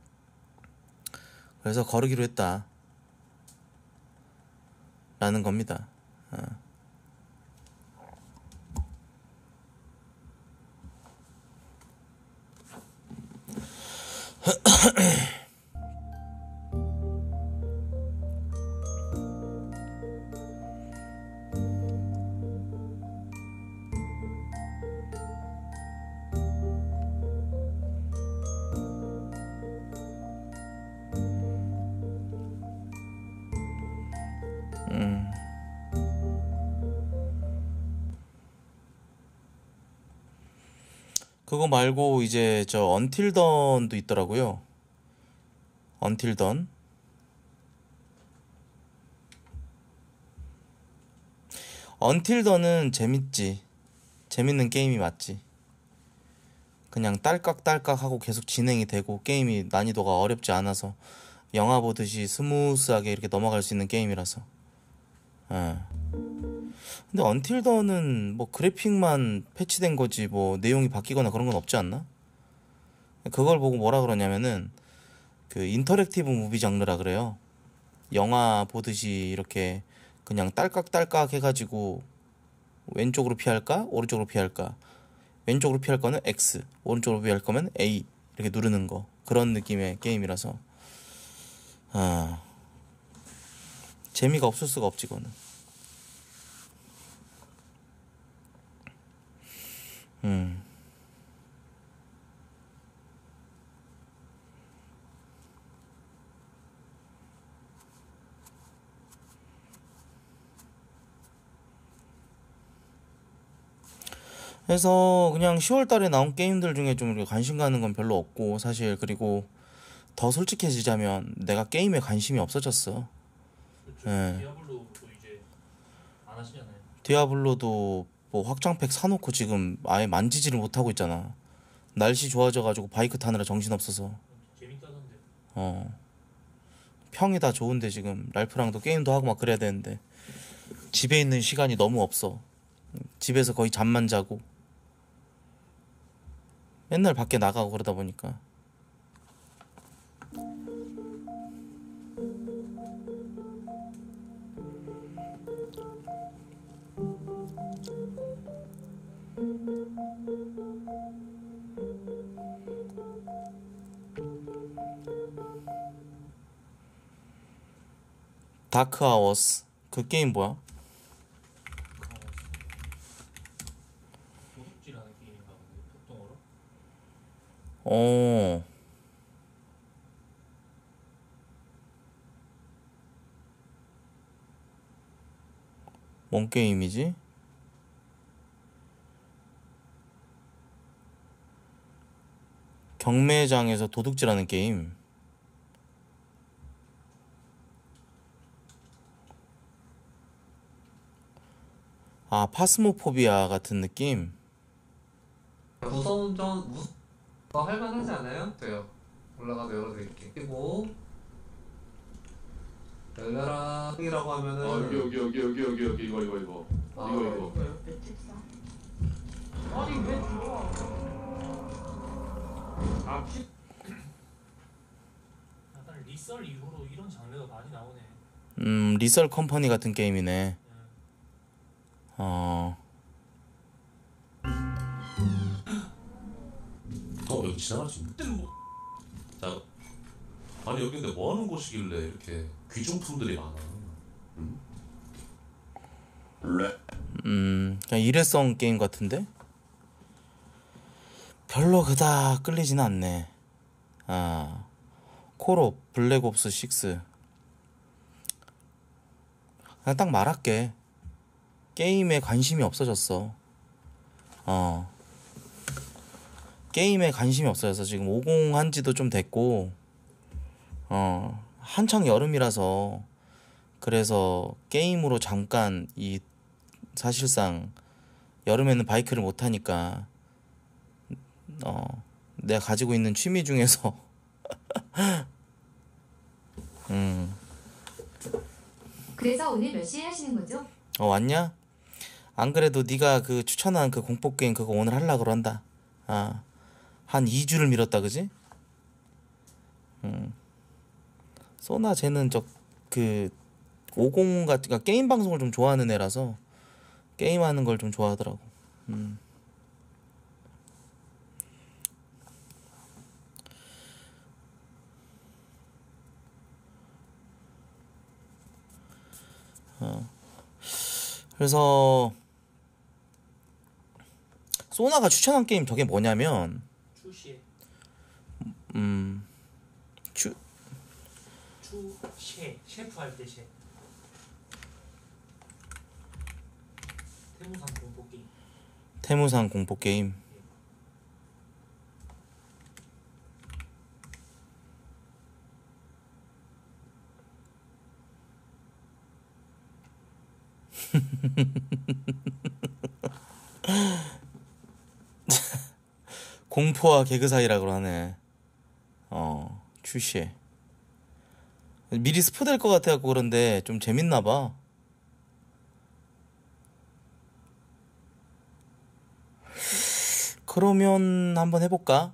그래서 거르기로 했다 라는 겁니다. 어. 그거 말고 이제 저 언틸 던도 있더라고요. 언틸 던. 언틸 던은 재밌지. 재밌는 게임이 맞지. 그냥 딸깍딸깍 하고 계속 진행이 되고 게임이 난이도가 어렵지 않아서 영화 보듯이 스무스하게 이렇게 넘어갈 수 있는 게임이라서. 예. 근데 언틸 던은 뭐 그래픽만 패치된 거지 뭐 내용이 바뀌거나 그런 건 없지 않나? 그걸 보고 뭐라 그러냐면은 그 인터랙티브 무비 장르라 그래요. 영화 보듯이 이렇게 그냥 딸깍딸깍 해가지고 왼쪽으로 피할까? 오른쪽으로 피할까? 왼쪽으로 피할 거는 X, 오른쪽으로 피할 거면 A 이렇게 누르는 거. 그런 느낌의 게임이라서 아, 재미가 없을 수가 없지 그거는. 음. 그래서 그냥 시월 달에 나온 게임들 중에 좀 이렇게 관심 가는 건 별로 없고 사실. 그리고 더 솔직해지자면 내가 게임에 관심이 없어졌어. 예. 디아블로도 이제 안 하시잖아요. 디아블로도 뭐 확장팩 사놓고 지금 아예 만지지를 못하고 있잖아. 날씨 좋아져가지고 바이크 타느라 정신없어서. 재밌다던데. 어. 평이 다 좋은데 지금 랄프랑도 게임도 하고 막 그래야 되는데 집에 있는 시간이 너무 없어. 집에서 거의 잠만 자고 맨날 밖에 나가고 그러다 보니까. 다크 아워스 그 게임 뭐야? 도둑질하는 게임인가 본데 보통으로? 어. 뭔 게임이지? 경매장에서 도둑질하는 게임. 아, 파스모포비아 같은 느낌? 무서운 점 무... 어, 할만하지 않아요? 돼요. 올라가서 열어드릴게. 그리고 열려라 이라고 하면은 어 여기 여기 여기 여기 여기 여기 이거 이거 이거 아, 이거 이거 아니 왜 들어와? 아 피... 약간 리썰 이후로 이런 장르가 많이 나오네. 음, 리썰 컴퍼니 같은 게임이네. 어. 어 여기 지나갈 수 있는데 뭐. 자, 아니 여기 근데 뭐 하는 곳이길래 이렇게 귀중품들이 많아? 응? 음, 그냥 일회성 게임 같은데? 별로 그닥 끌리지는 않네. 아, 콜옵 블랙옵스 육. 그냥 딱 말할게. 게임에 관심이 없어졌어. 어. 게임에 관심이 없어져서 지금 오십 한지도 좀 됐고, 어, 한창 여름이라서, 그래서 게임으로 잠깐 이, 사실상, 여름에는 바이크를 못 타니까, 어, 내가 가지고 있는 취미 중에서, 음. 그래서 오늘 몇 시에 하시는 거죠? 어, 왔냐? 안 그래도 네가 그 추천한 그 공포 게임 그거 오늘 하려고 그런다. 아, 한 이 주를 미뤘다, 그지? 음. 소나 쟤는 저 그 오십 같은 그러니까 게임 방송을 좀 좋아하는 애라서 게임하는 걸 좀 좋아하더라고. 음. 어. 그래서 소나가 추천한 게임 저게 뭐냐면 추시에 음 추 추셰 셰프 할 때 셰. 태무상 공포 게임. 태무상 공포 게임. 공포와 개그 사이라 그러네. 어, 출시. 미리 스포될 것 같아갖고 그런데 좀 재밌나봐. 그러면 한번 해볼까?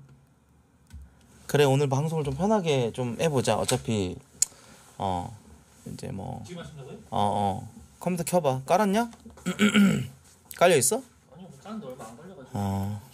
그래, 오늘 방송을 좀 편하게 좀 해보자. 어차피 어 이제 뭐 지금 하신다고요? 어어 컴퓨터 켜봐. 깔았냐? 깔려 있어? 아니요, 뭐 짠데 얼마 안 걸려가지고. 어.